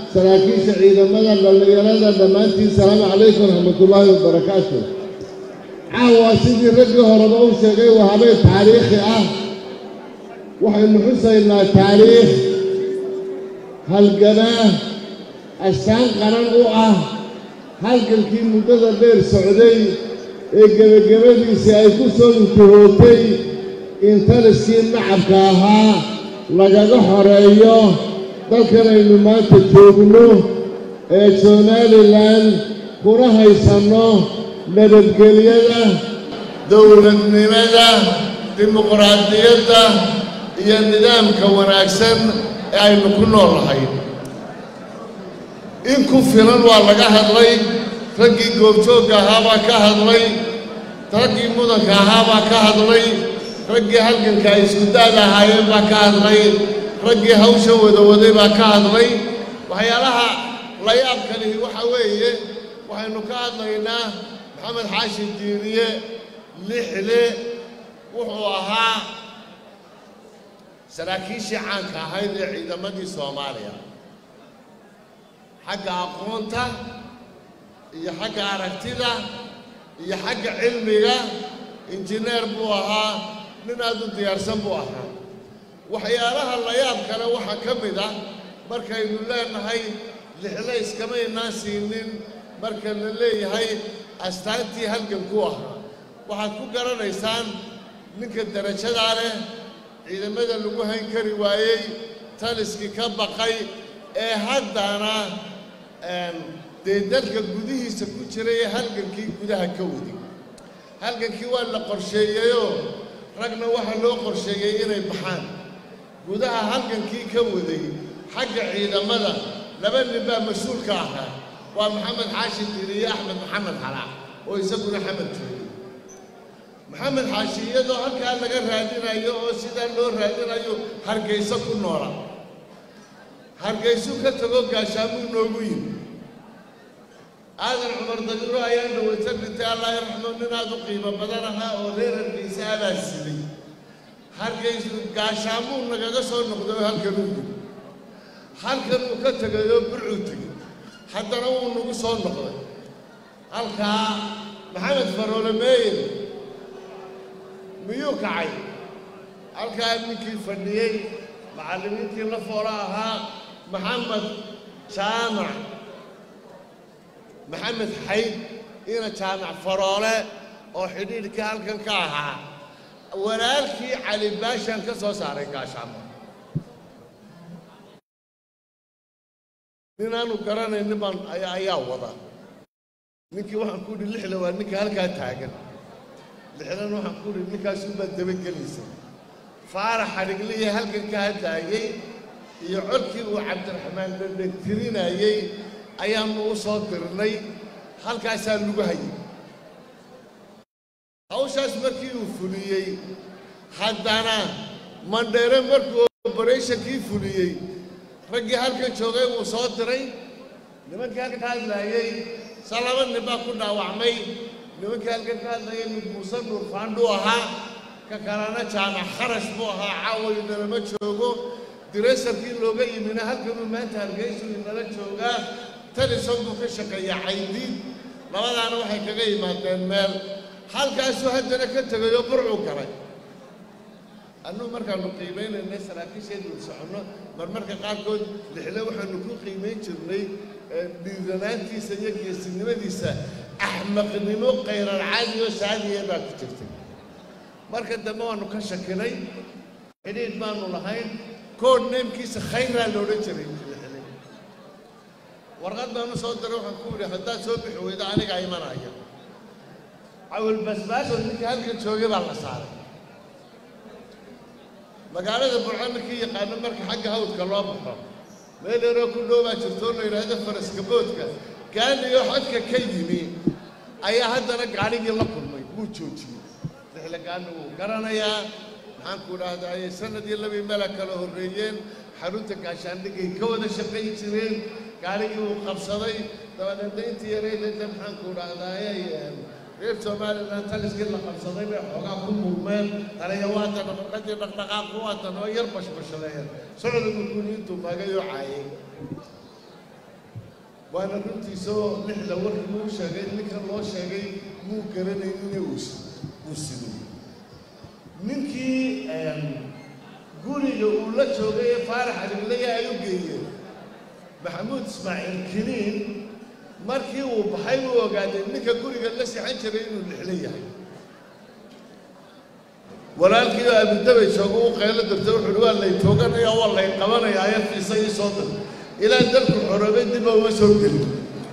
سراكيش عيد مدى لليرادة دمانتي السلام عليكم ورحمة الله وبركاته caawa sidii raggii horeba u sheegay waa habeen taariikhi ah waxaynu xusaynaa taariikh halganaa astaan qaran u ah halgankii muddada dheer socday ee gebagabadiisii ay ku soo intihootay in taliskii nacabka ahaa lagaga xoreeyo dalkan aynu maanta joogno ee somalilan kuna haysanno nabadgelyada dowladnimada dimuqraadiyadda iyo nidaamka wanaagsan ee aynu ku noolahay in ku filan waa laga hadlay raggii goobjoogga ahaabaa ka hadlay raggii mudanka ahaabaa ka hadlay raggii halganka ay isku daada ahaayeen baa ka hadlay raggii hawsha wadawaday baa ka hadlay waxyaalaha la yaabka lihi waxa weeye waxaynu ka hadlaynaa maxamed xaashi diiriye lixle wuxuu ahaa saraakiishii caanka ahayd ee ciidamadii soomaaliya xagga aqoonta iyo xagga aragtida iyo xagga cilmiga injineer buu ahaa nin aad u diyaarsan buu ahaa waxyaalaha la yaab kale waxaa ka mid ah markaynu leenahay lixle iskamaynaan siinin marka la leeyahay astaantii halgankuu ahaa waxaad ku garanaysaan ninka darajadaa leh ciidamada lagu hayn kari waayey taliskii ka baqay ee haddana dee dalka gudihiisa ku jiray ee halgankii gudaha ka wadi halgankii waa la qorsheeyeyoo ragna waxaa loo qorsheeyey inay baxaan gudaha halgankii ka waday xagga ciidamada laba nin baa mas-uulka ahaa waa maxamed xaashi diiriye axmed maxamed xalaac oo isaguna xamad joogay maxamed xaashi iyadoo halkaa laga raadinayo oo sidaa loo raadinayo hargayso ku noola hargaysu ka tago gaashaamuu noogu yimi aadan cumar dagiro ayaa dhawayta dhintay allah yarxamo nin aad u qiimo badan ahaa oo reer hargaysa abaa silay hargaysu gaashaamuu nagaga soo noqday oo halkan u yimi halkan uu ka tegayoo burcuu tegey haddana wuu nagu soo noqday halkaa maxamed faroole meeyin miyuu kacay halkaa ninkii fadhiyey macallimiintii la foola ahaa maxamed jaamac maxamed xayd ina jaamac faroole oo xidhiidhkii halkan ka ahaa walaalkii cali baashaan ka soo saaray gaashaamo ninaanu garanaynin baan ayaa wada ninkii waxaan ku idhi lixle waa ninka halkaa taagan lixlena waxaan ku idhi ninkaasuunbaa dabagelaysay faarax xadhigliya halkan ka hadlaayey iyo codkii uu cabdiraxmaan dhandhan tirinayey ayaannu u soo dirnay halkaasaa lagu hayay hawshaas markii uu fuliyey haddana mandheere markuu obaratinkii fuliyey raggii halkan joogay wuu soo diray nimankii halkan ka hadlaayey salaba nin baa ku dhaawacmay nimankii halkan ka hadlayay mid muuse nuur faandhuu ahaa ka kalena jaamac kharash buu ahaa caawayu nalama joogo direysarkii looga yimina halkanuu maanta hargaysu inala joogaa talison buu ka shaqeeyaa caydiid labadaana waxay kaga yimaadeen meel halkaasuu haddana ka tegayoo burcuu galay annuu markaannu qiimaynaynay saraakiisheeduu soconno marmarka qaarkood lixle waxaannu ku qiimayn jirnay dhiiranaantiisa iyo geesinimadiisa axmaqnimo qayran caadi oo saadiya baa ku jirtay marka dambe waannu ka shakinay xidhiidh baannu lahayn kood neemkiisa khayraa la odhan jiray lixle warqad baanu soo diray waxaan ku yidhi haddaad soo bixi weydo anigaa imanaya cawil basbaasoo ninkii halkan joogay baa la saaray magaalada burco ninkii yaqaano marka xagga hawdka loo baxo meel yaroo ku dhow baa jirtoo la yidhaahdo faraska boodka gaaniyo xodka ka yimi ayaa haddana gaadhigii la kulmay wuu joojiyey lixle gaani wuu garanayaa maxaan ku idhaahdaa sanadii labii meela kala horreeyeen xarunta gaashaandhigay ka wada shaqayn jireen gaadhigii wuu qabsaday dabadeedna intii yaraydayda maxaan ku idhaahdaa reer somalilan taliskii la qabsaday bay xoogaa ku murmeen taliya waatan marqadii dhaqdhaqaaqu waatan oo yar bashbashaleeyeen socda markuuni intuu maagayoo caayay waana runtiisoo lixda warkii uu sheegay ninkan loo sheegay muu garanaynin uu sido ninkii guriga uu la joogay ee faarax aliglaya ay u geeyeen maxamuud ismaaciil kiniin markii uu baxay uu ogaaday ninka guriga la sixan jiray inuu lixla yahay walaalkii abudabay joogo u qaylo dabta wuxuu waa lay tooganaya waa lay qabanaya ayadkiisa ii soo dir ilaa dalku xoroobay dib uma soo gelin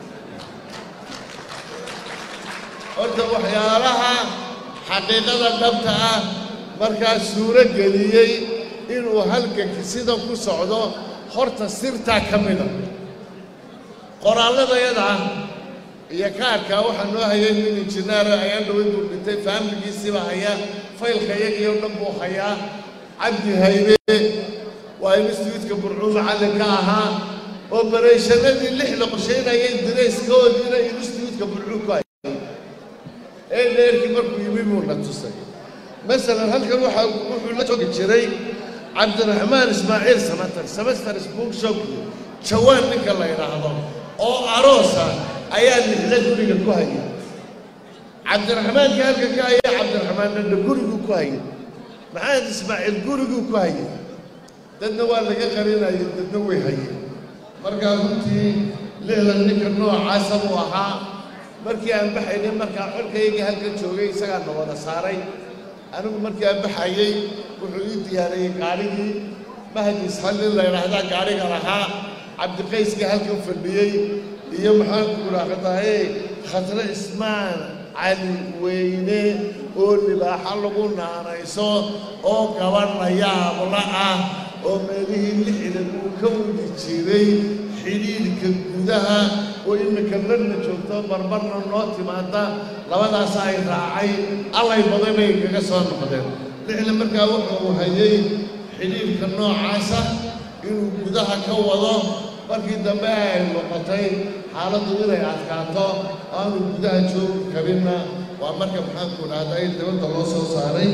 horta waxyaalaha xaqiiqada dhabta ah markaa suuro geliyey inuu halganka sidan ku socdo horta sirtaa ka mida qoraalladayada iyo kaarkaa waxaa noo hayay nin injineera ayaan dhaway buu dhintay faamiligiisiiba haya faylka iyagii oo dhan buu hayaa cabdi haybe waa instituutka burcuu macallinka ahaa obarayshannadii lix la qorshaynayay dirayskoodiina instituutka burcuu ku hayay ee dheerkii markuu yimi buu na tusay masalan halkan waxaa wuxuu la joogi jiray cabdiraxmaan ismaaciil samatar semesters bookshop jawaan ninka la yidhaahdo oo aroosa ayaa lixla guriga ku hayay cabdiraxmaanka halka ka haya cabdiraxmaannana guriguu ku hayay maxamed ismaaciil guriguu ku hayay dadna waa laga qarinayay dadna way hayeen markaa runtii lixla ninka noocaasa buu ahaa markii aan baxaynay markaa colkaygii halka joogay isagaa na wada saaray anigu markii aan baxayey wuxuu ii diyaariyey gaarigii mahdi isxallin la yidhaahdaa gaariga lahaa cabdiqayskii halkan fadhiyey iyo maxaan ku raaqadaye khadre ismaan cali weyne oo libaaxa lagu naanayso oo gabadh la yaabla ah oo meelihii lixdan uu ka wadi jiray xidhiidhka gudaha oo iminka larna joogto barbarna noo timaada labadaas ay raacay allay baday bay kaga soo noqdeen lixla markaa wuxuu hayay xidhiidhka noocaasa inuu gudaha ka wado markii dambe ay noqotay xaaladdu inay adkaato aanu gudaha joogi karinna waa marka maxaanku dhahday dibadda loo soo saaray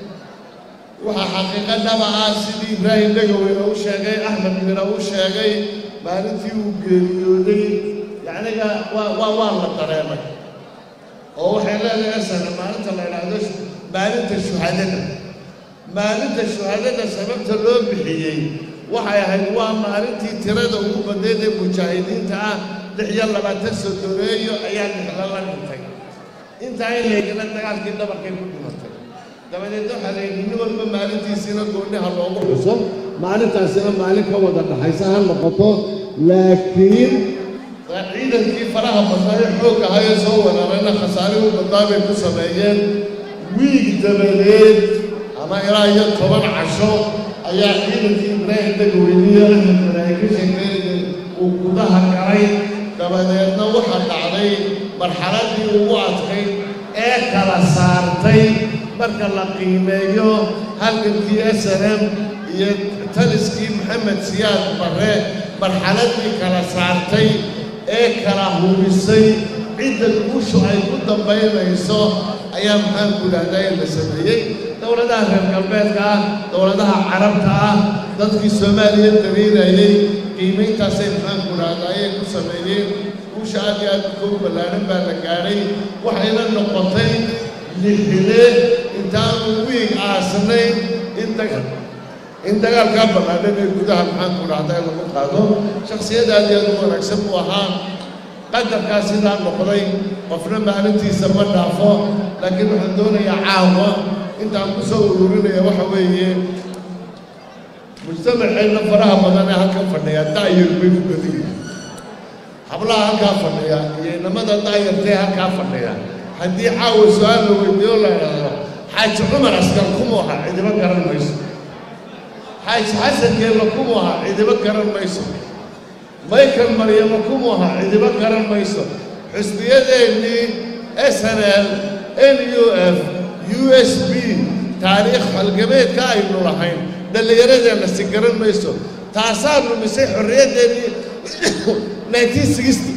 waxaa xaqiiqa dhaba ah sidii ibraahim dhegaweyne u sheegay axmed mina u sheegay maalintii uu geeriyooday yacniga waa waa waa la dareemay oo waxay leedahay asana maalinta la yidhaahdo maalinta shuhadada maalinta shuhadada sababta loo bixiyey waxay ahayd waa maalintii tirada ugu badneed ee mujaahidiinta ah lix iyo labaatan sodoreeyo ayaa lixla la dhintay intaa in laygala dagaalkii dhabarkay ku dhimatay dabadeed waxaa la yidhi nin walba maalintiisiina gooniha loogu xuso maalintaasina maalin ka wada dhaxaysa ha noqoto laakiin ciidankii faraha badnaayo xoog ahayoo soo weerarayna khasaarihii u badnaa bay ku sameeyeen wiig dabadeed ama ilaa iyo toban casho ayaa ciidankii ibraahim dhegaweyniyo axmed maraay ka sheekeynayay uu gudaha galay dabadeedna waxaa dhacday marxaladii ugu adkayd ee kala saartay marka la qiimeeyo halgankii s n m iyo taliskii maxamed siyaad barre marxaladii kala saartay ee kala hubisay cidda guushu ay ku dambaynayso ayaa maxaanku dhahday la sameeyey dowladaha reer galbeedka ah dowladaha carabta ah dadkii soomaaliya dariirayay qiimayntaasay maxaanku dhahdaayay ku sameeyeen guusha aad iyo aad ugu ballaadhan baa la gaadhay waxayna noqotay lixile intaanu wiig aasnayn in dagal in dagaalkaa ballaadhan ee gudaha maxaanku dhahday lagu qaado shakhsiyad aad iyo aad u wanaagsan buu ahaa qadarkaa sidaa noqday qofna maalintiisa ma dhaafo laakiin waxaan doonayaa caawa intaan ku soo ururinaya waxa weeye mujtamaceenna faraha badan ee halkan fadhiya daayar bay u badan yihiin hablaha halkaa fadhiya iyo inamada daayartee halkaa fadhiya haddii caawa su-aal la weydiiyo la idhaahdo xaaji cumar askar kumu aha cidiba garan mayso xaaji xasankeella kumu aha cidiba garan mayso michael maryamo kumu aha cidiba garan mayso xusbiyadeennii s n l n u f u s b taariikh halgabeedka aynu lahayn dhallinyaradeenna si garan mayso taasaa lumisay xorriyaddeenii nineteen sixty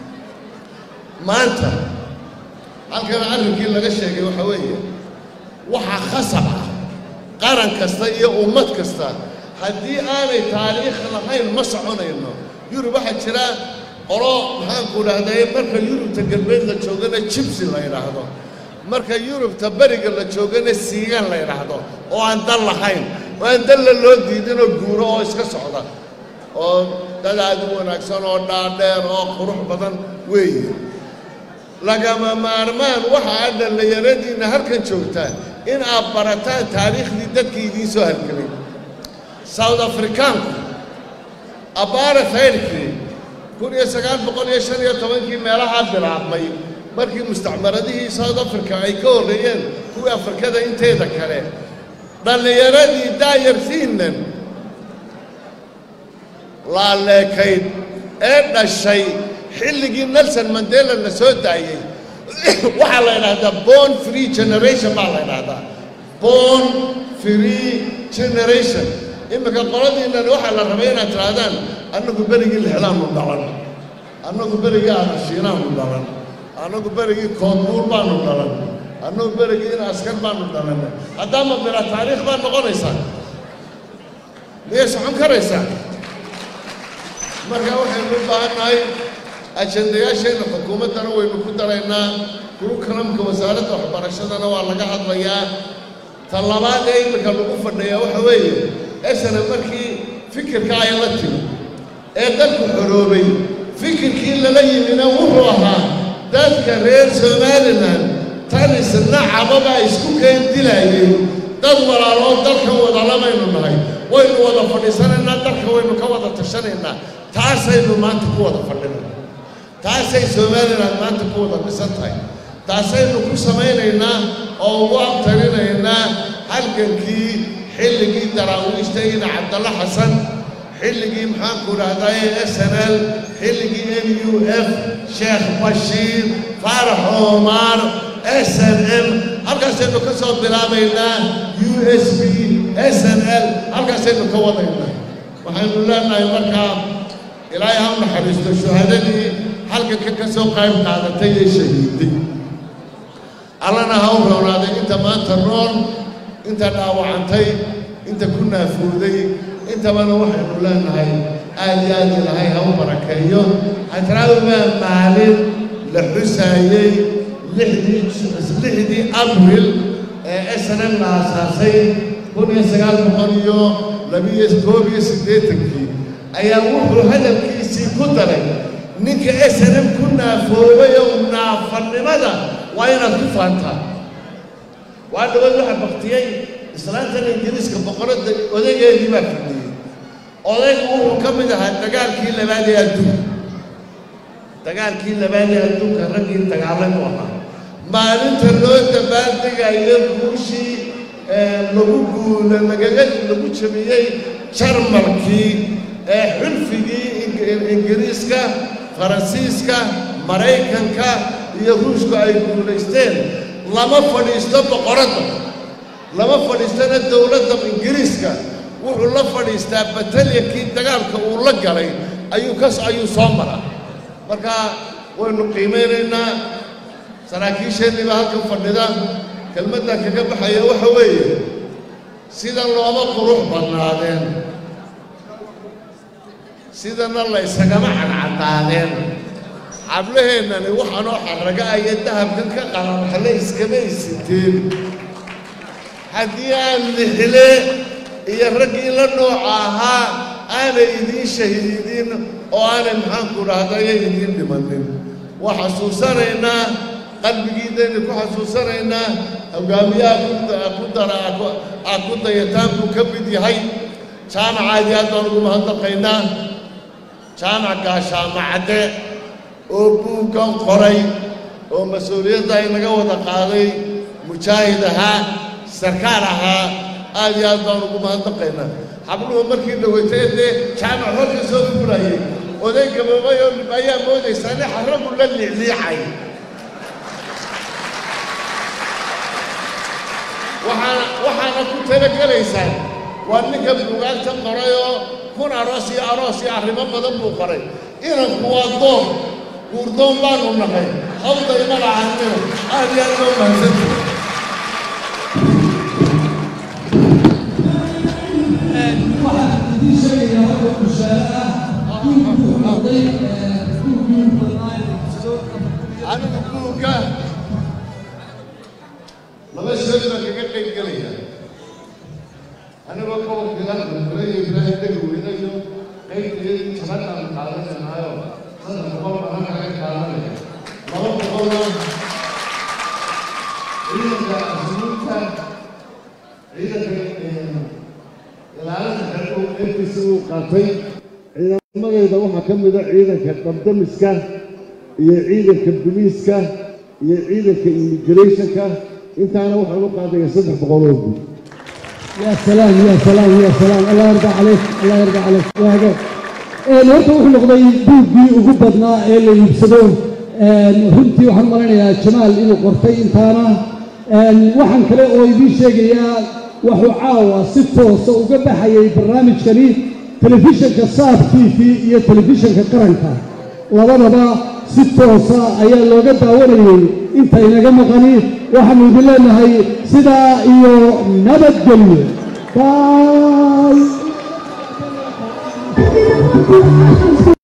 maanta halkan arrinkii laga sheegay waxa weeye waxaa khasab ah qaran kasta iyo ummad kasta haddii aanay taariikh lahayn ma soconayno yurub waxaa jira qolo maxaan ku dhahday marka yurubta galbeed la joogana jibsi la yidhaahdo marka yurubta bariga la joogana siigaan la yidhaahdo oo aan dal lahayn oo aan dalla loo diidinoo guuro oo iska socda oo dad aad u wanaagsan oo dhaadheer oo qurux badan weeye lagama maarmaan waxa aad dhallinyaradiinna halkan joogtaan in aad barataan taariikhdii dadkii idiin soo halgelay south africaanku abbaara khayrkii kun iyo sagaal boqol iyo shan iyo tobankii meelahaa bilaabmay markii mustacmaradihii south africa ay ka horreeyeen kuwii afrikada inteeda kale dhallinyaradii daayartiinnan laaleekayd ee dhashay xilligii nelson mandela la soo daayey waxaa la yidhaahdaa born free generation baa la yidhaahdaa born free generation iminka qoladiinnan waxaa la rabay inaad tidhaahdaan annagu berigii lixdaannu dhalan annagu berigii aanashiinaannu dhalan annagu berigii koonbuur baannu dhalan annagu berigii in askar baannu dhalan haddaama bila taariikh baad noqonaysaa miyay socon karaysaa marka waxaynu u baahan nahay ajandayaasheenna xukuumaddana waynu ku daraynaa kurukalamka wasaaradda waxbarashadana waa laga hadlayaa ta labaad ee iminka lagu fadhiyaa waxa weeye esana markii fikirka ay la timi ee dadku xoroobay fikirkii lala yimina wuxuu ahaa dadka reer somalilan tan isna cababa isku keen dilaayeen dad walaaloo dalkan wadalamaynu nahay waynu wada fadhiisanaynaa dalka waynu ka wada tashanaynaa taasaynu maanta ku wada fadhinayna taasay somalilan maanta ku wada dhisan tahay taasaynu ku samaynaynaa oo ugu abtarinaynaa halgankii xilligii daraawiishta ina cabdalla xasan xilligii maxaanku dhahdaye s n l xilligii n u f sheekh bashiir faarax omar s n m halkaasaynu ka soo bilaabaynaa u s b s n l halkaasaynu ka wadaynaa waxaynu leenahay markaa ilaahay ha u naxariisto shuhadadii halganka ka soo qayb qaadatay ee shahiiday allana ha u roonaaday inta maanta nool inta dhaawacantay inta ku naafuuday intabana waxaynu leenahay aad iyo aad ilaahay ha u barakeeyo hadraawibaa maalin la xusaayey lixdii abril ee s n m la aasaasay kun iyo sagaal boqol iyo labiyo koob iyo siddeetankii ayaa wuxuu hadalkiisii ku daray ninka s n m ku naafoobay oo naafannimada waa inaad ku faantaa waa dhawaad waxa baktiyey islaantan ingiriiska boqoradda odageedii baa fadhiyey odaygu wuxuu ka mid ahaa dagaalkii labaad ee adduunka dagaalkii labaad ee adduunka raggii dagaalay u ahaa maalinta loo dabaaldegayo guushii lagu guula lagaga lagu jabiyey jarmalkii ee xulfigii ingiriiska faransiiska maraykanka iyo ruushku ay guulaysteen lama fadhiisto boqoradda lama fadhiistana dowladda ingiriiska wuxuu la fadhiistaa batalyankii dagaalka uu la galay ayuu kas ayuu soo maraa marka waynu qiimaynaynaa saraakiisheennii baa halkan fadhida kelmaddan kaga baxaya waxa weeye sida looma qurux badnaadeen sidana la ysagama cadcadaadeen xablaheennani waxaanoo xarraga aya dahabkan ka qalanxale iskama isiteen haddii aan lixile iyo raggii la nooca ahaa aanay idiin shahiidin oo aanay maxaanku dhahdayo idiin dhimanin waa xasuusanaynaa qalbigiidaynu ku xasuusanaynaa hogaamiyaha ku dara aad ku dayataan buu ka mid yahay jaamacaadii aad baan ugu mahadnaqaynaa jaamac gaashaamacadde oo buuggan qoray oo mas-uuliyadda inaga wada qaaday mujaahid ahaa sarkaal ahaa aad iyo aad baan ugu mahadnaqaynaa xabluhu markii dhawaytay dee jaamac horka soo fulayay oday gaboobay oo ayaa moodaysaa nin xarragu la liicliicay waxaana waxaana ku talagelaysaan waa ninka buugaagta qoray oo kun aroos iyo aroos iyo arrimo badan buu qoray inanku waa doon guurdoon baanu nahay hawday magacaanina aad iyo aad loo mahadsantahay waxaan idiin sheegayaa hawda bulshaada ah inuu noqday anigu buugga laba shay baan kaga qayb gelaya anigoo ka wakiilan dowladda Ibraahim Degweyne iyo qaybteedii jabadaan qaadanaynayo saddex boqol baan kaga qaadanaya laba boqolna ciidanka asluubta ciidanka ilaalinta xeerku qaybtiisa uu qaatay ciidamadeeda waxaa ka mid a ciidanka dabdamiska iyo ciidanka booliiska iyo ciidanka immigrationka intaana waxaan u qaadaya saddex boqol oo guud يا سلام يا سلام يا سلام الله يرضى عليك الله يرضى عليك يا هجر horta wuxuu noqday buuggii ugu badnaa ee la iibsado runtii waxaan maleynayaa jamaal inuu qortay intaana waxaan kale oo idiin sheegayaa wuxuu caawa si toosa uga baxayay barnaamijkani telefishinka saab t v iyo telefishinka qaranka labadaba si toosa ayaa looga daawanayay inta inaga maqani waxaanu idin leenahay sidaa iyo nabadgelyo bye